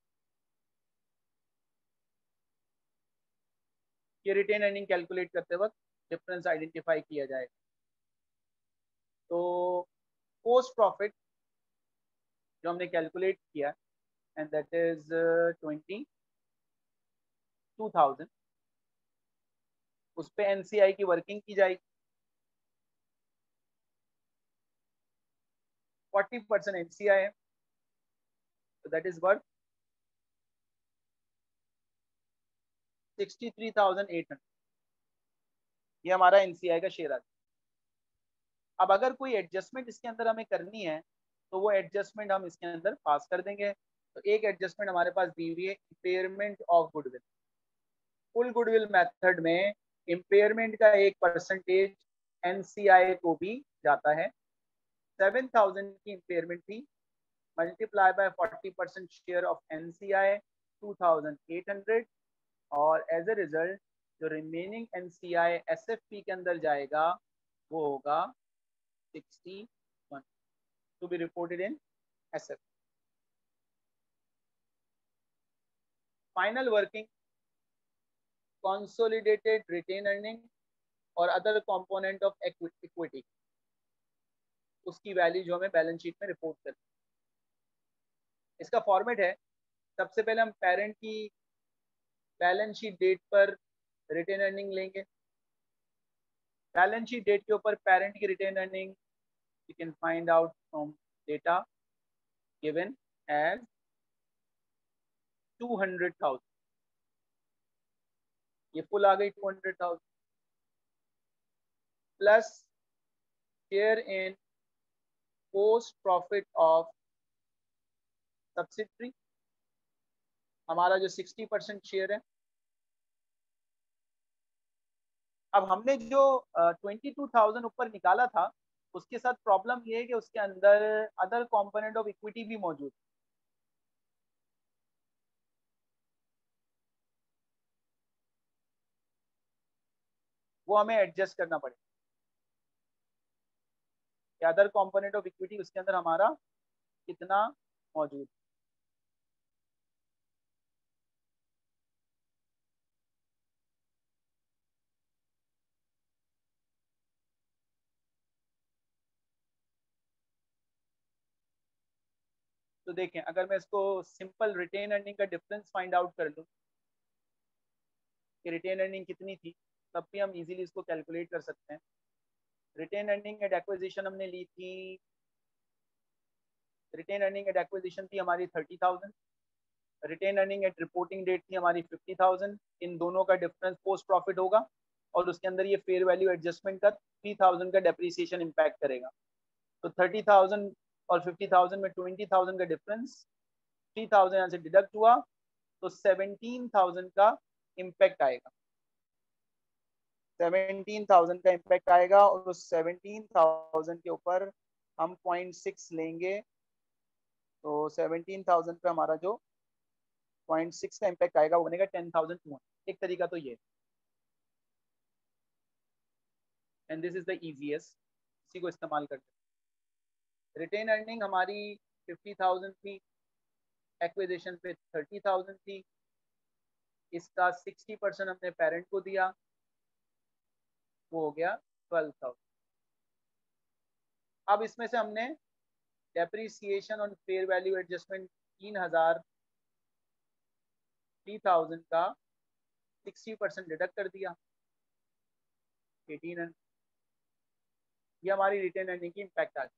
ये रिटेन अर्निंग कैलकुलेट करते वक्त डिफरेंस आइडेंटिफाई किया जाएगा। तो पोस्ट प्रॉफिट जो हमने कैलकुलेट किया and that is twenty two thousand, उस पर एनसीआई की वर्किंग की जाएगी। फोर्टी परसेंट एनसीआई है, तो that is worth sixty three thousand eight hundred. ये हमारा एनसीआई का शेयर आ गया। अब अगर कोई एडजस्टमेंट इसके अंदर हमें करनी है तो वो एडजस्टमेंट हम इसके अंदर पास कर देंगे। तो एक एडजस्टमेंट हमारे पास दी हुई है, impairment of goodwill. Full goodwill method में इम्पेयरमेंट का एक परसेंटेज एनसीआई को भी जाता है। सेवन थाउजेंड की इम्पेयरमेंट थी, multiply by forty percent share of NCI, two thousand eight hundred, और एज ए रिजल्ट जो रिमेनिंग एनसीआई एसएफपी के अंदर जाएगा वो होगा sixty one, to be reported in SF. Final working consolidated retain earning और अदर कंपोनेंट ऑफ इक्विटी, उसकी value जो हमें बैलेंस शीट में रिपोर्ट करनी। इसका फॉर्मेट है, सबसे पहले हम पेरेंट की बैलेंस शीट डेट पर रिटेन अर्निंग लेंगे। बैलेंस शीट डेट के ऊपर पेरेंट की retain earning you can find out from data given as two hundred thousand. ये फुल आ गई two hundred thousand, plus share in post profit of subsidiary, हमारा जो सिक्सटी परसेंट शेयर है। अब हमने जो ट्वेंटी टू थाउजेंड ऊपर निकाला था उसके साथ प्रॉब्लम ये है कि उसके अंदर अदर कंपोनेंट ऑफ इक्विटी भी मौजूद है। वो हमें एडजस्ट करना पड़ेगा कि अदर कंपोनेंट ऑफ इक्विटी उसके अंदर हमारा कितना मौजूद है। तो देखें, अगर मैं इसको सिंपल रिटेन अर्निंग का डिफरेंस फाइंड आउट कर लूँ कि रिटेन अर्निंग कितनी थी, तब भी हम इजीली इसको कैलकुलेट कर सकते हैं। रिटेन अर्निंग एट एक्विजिशन हमने ली थी, रिटेन अर्निंग एट एक्विजिशन थी हमारी thirty thousand, retain earning at reporting date थी हमारी फिफ्टी थाउजेंड। इन दोनों का डिफरेंस पोस्ट प्रॉफिट होगा और उसके अंदर ये फेयर वैल्यू एडजस्टमेंट का थ्री थाउजेंड का डेप्रीसिएशन इम्पैक्ट करेगा। तो थर्टी थाउजेंड और फिफ्टी थाउजेंड में ट्वेंटी थाउजेंड का डिफरेंस, थ्री थाउजेंड यहाँ से डिडक्ट हुआ तो सेवनटीन थाउजेंड का इम्पैक्ट आएगा। सेवनटीन थाउजेंड का इम्पैक्ट आएगा और उस सेवनटीन थाउजेंड के ऊपर हम पॉइंट सिक्स लेंगे तो सेवनटीन थाउजेंड पे हमारा जो पॉइंट सिक्स का इम्पैक्ट आएगा वो बनेगा टेन थाउजेंड टू हंड्रेड। एक तरीका तो ये, and this is the easiest, इसी को इस्तेमाल करते हैं। रिटेन अर्निंग हमारी फिफ्टी थाउजेंड थी, एक्विजिशन पे थर्टी थाउजेंड थी, इसका सिक्सटी परसेंट हमने पेरेंट को दिया, वो हो गया ट्वेल्व थाउजेंड। अब इसमें से हमने डेप्रीसिएशन और फेयर वैल्यू एडजस्टमेंट तीन हजार थ्री थाउजेंड का सिक्सटी परसेंट डिडक्ट कर दिया, एटीन हंड्रेड। ये हमारी रिटेन अर्निंग की इम्पैक्ट आ गई।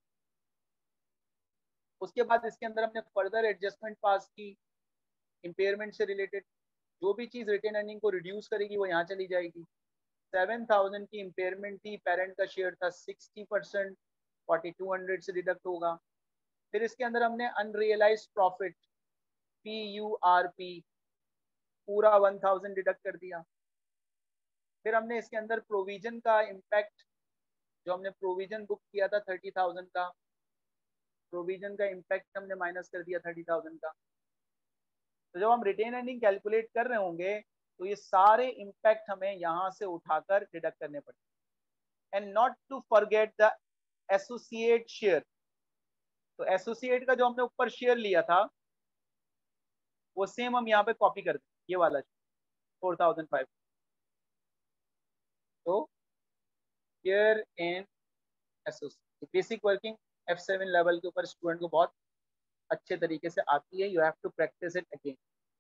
उसके बाद इसके अंदर हमने फर्दर एडजस्टमेंट पास की इम्पेयरमेंट से रिलेटेड। जो भी चीज़ रिटेन अर्निंग को रिड्यूस करेगी वो यहाँ चली जाएगी। सेवन थाउजेंड की इम्पेयरमेंट थी, पेरेंट का शेयर था sixty percent, forty two hundred से डिडक्ट होगा। फिर इसके अंदर हमने unrealise profit P U R P पूरा वन थाउजेंड डिडक्ट कर दिया। फिर हमने इसके अंदर प्रोविजन का इम्पैक्ट, जो हमने प्रोविजन बुक किया था थर्टी थाउजेंड का, प्रोविजन का इम्पैक्ट हमने माइनस कर दिया थर्टी थाउजेंड का। तो जब हम रिटेन अर्निंग कैलकुलेट कर रहे होंगे तो ये सारे इम्पैक्ट हमें यहाँ से उठाकर डिडक्ट करने पड़ते। And not to forget the associate share. तो एसोसिएट का जो हमने ऊपर शेयर लिया था वो सेम हम यहाँ पे कॉपी कर दें, ये वाला फोर थाउजेंड फाइव। तो share in associate basic working F seven level के ऊपर स्टूडेंट को बहुत अच्छे तरीके से आती है। You have to practise it again.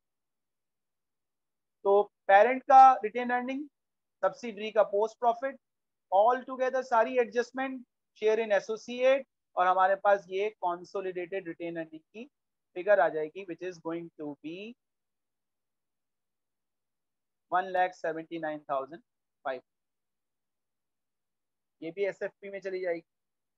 तो पेरेंट का रिटेन अर्निंग, सब्सिडरी का पोस्ट प्रॉफिट, ऑल टुगेदर सारी एडजस्टमेंट, शेयर इन एसोसिएट, और हमारे पास ये कॉन्सोलिडेटेड रिटेन अर्निंग की फिगर आ जाएगी which is going to be one lakh seventy nine thousand five. ये भी एस एफ पी में चली जाएगी।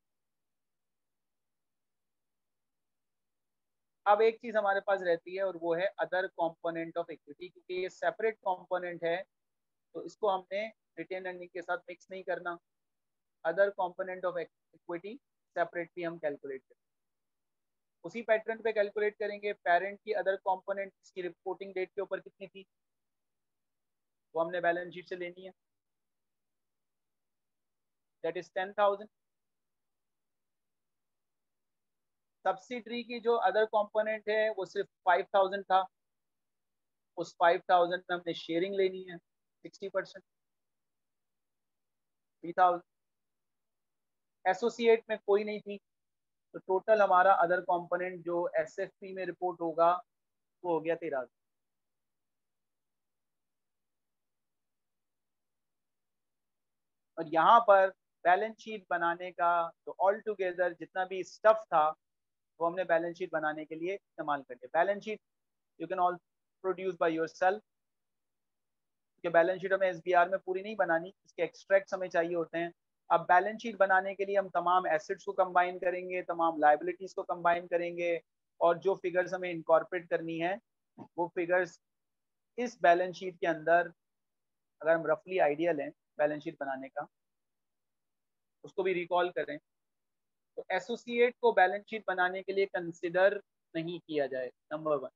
अब एक चीज हमारे पास रहती है और वो है अदर कंपोनेंट ऑफ इक्विटी, क्योंकि ये सेपरेट कंपोनेंट है तो इसको हमने रिटेन अर्निंग के साथ मिक्स नहीं करना। Other component of equity separately हम कैलकुलेट करेंगे, उसी पैटर्न पे कैलकुलेट करेंगे। पेरेंट की अदर कंपोनेंट की रिपोर्टिंग डेट के ऊपर कितनी थी वो हमने बैलेंस शीट से लेनी है, that is ten thousand. Subsidiary की जो अदर कंपोनेंट है वो सिर्फ फाइव थाउजेंड था, उस फाइव थाउजेंड में हमने शेयरिंग लेनी है sixty percent, three thousand. Associate में कोई नहीं थी, तो टोटल हमारा अदर कंपोनेंट जो एसएफपी में रिपोर्ट होगा वो हो गया तेरह। और यहाँ पर बैलेंस शीट बनाने का तो ऑल टुगेदर जितना भी स्टफ था वो हमने बैलेंस शीट बनाने के लिए इस्तेमाल कर लिया। Balance sheet you can all produce by yourself, क्योंकि बैलेंस शीट हमें एसबीआर में पूरी नहीं बनानी, इसके एक्सट्रैक्ट्स हमें चाहिए होते हैं। अब बैलेंस शीट बनाने के लिए हम तमाम एसेट्स को कंबाइन करेंगे, तमाम लाइबिलिटीज को कंबाइन करेंगे, और जो फिगर्स हमें इनकॉर्पोरेट करनी है वो फिगर्स इस बैलेंस शीट के अंदर, अगर हम रफली आइडिया लें बैलेंस शीट बनाने का, उसको भी रिकॉल करें, तो एसोसिएट को बैलेंस शीट बनाने के लिए कंसिडर नहीं किया जाए। नंबर वन,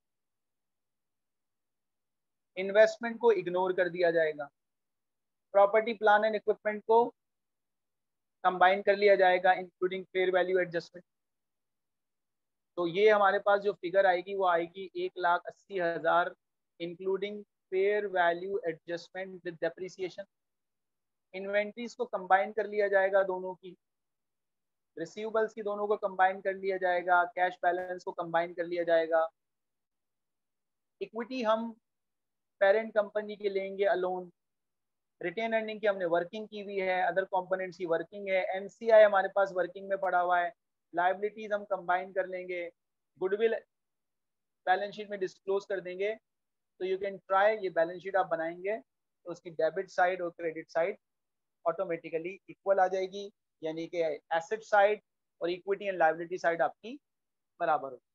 इन्वेस्टमेंट को इग्नोर कर दिया जाएगा, प्रॉपर्टी प्लान एंड इक्विपमेंट को कंबाइन कर लिया जाएगा इंक्लूडिंग फेयर वैल्यू एडजस्टमेंट। तो ये हमारे पास जो फिगर आएगी वो आएगी एक लाख अस्सी हजार including fair value adjustment with depreciation. Inventories को कंबाइन कर लिया जाएगा, दोनों की रिसीवेबल्स की दोनों को कंबाइन कर लिया जाएगा, कैश बैलेंस को कंबाइन कर लिया जाएगा। इक्विटी हम पेरेंट कंपनी के लेंगे अलोन, रिटेन अर्निंग की हमने वर्किंग की हुई है, अदर कंपोनेंट्स की वर्किंग है, एनसीआई हमारे पास वर्किंग में पड़ा हुआ है, लाइबिलिटीज हम कंबाइन कर लेंगे, गुडविल बैलेंस शीट में डिस्क्लोज कर देंगे। तो यू कैन ट्राई, ये बैलेंस शीट आप बनाएंगे तो उसकी डेबिट साइड और क्रेडिट साइड ऑटोमेटिकली इक्वल आ जाएगी, यानी कि एसेट साइड और इक्विटी एंड लाइबिलिटी साइड आपकी बराबर हो।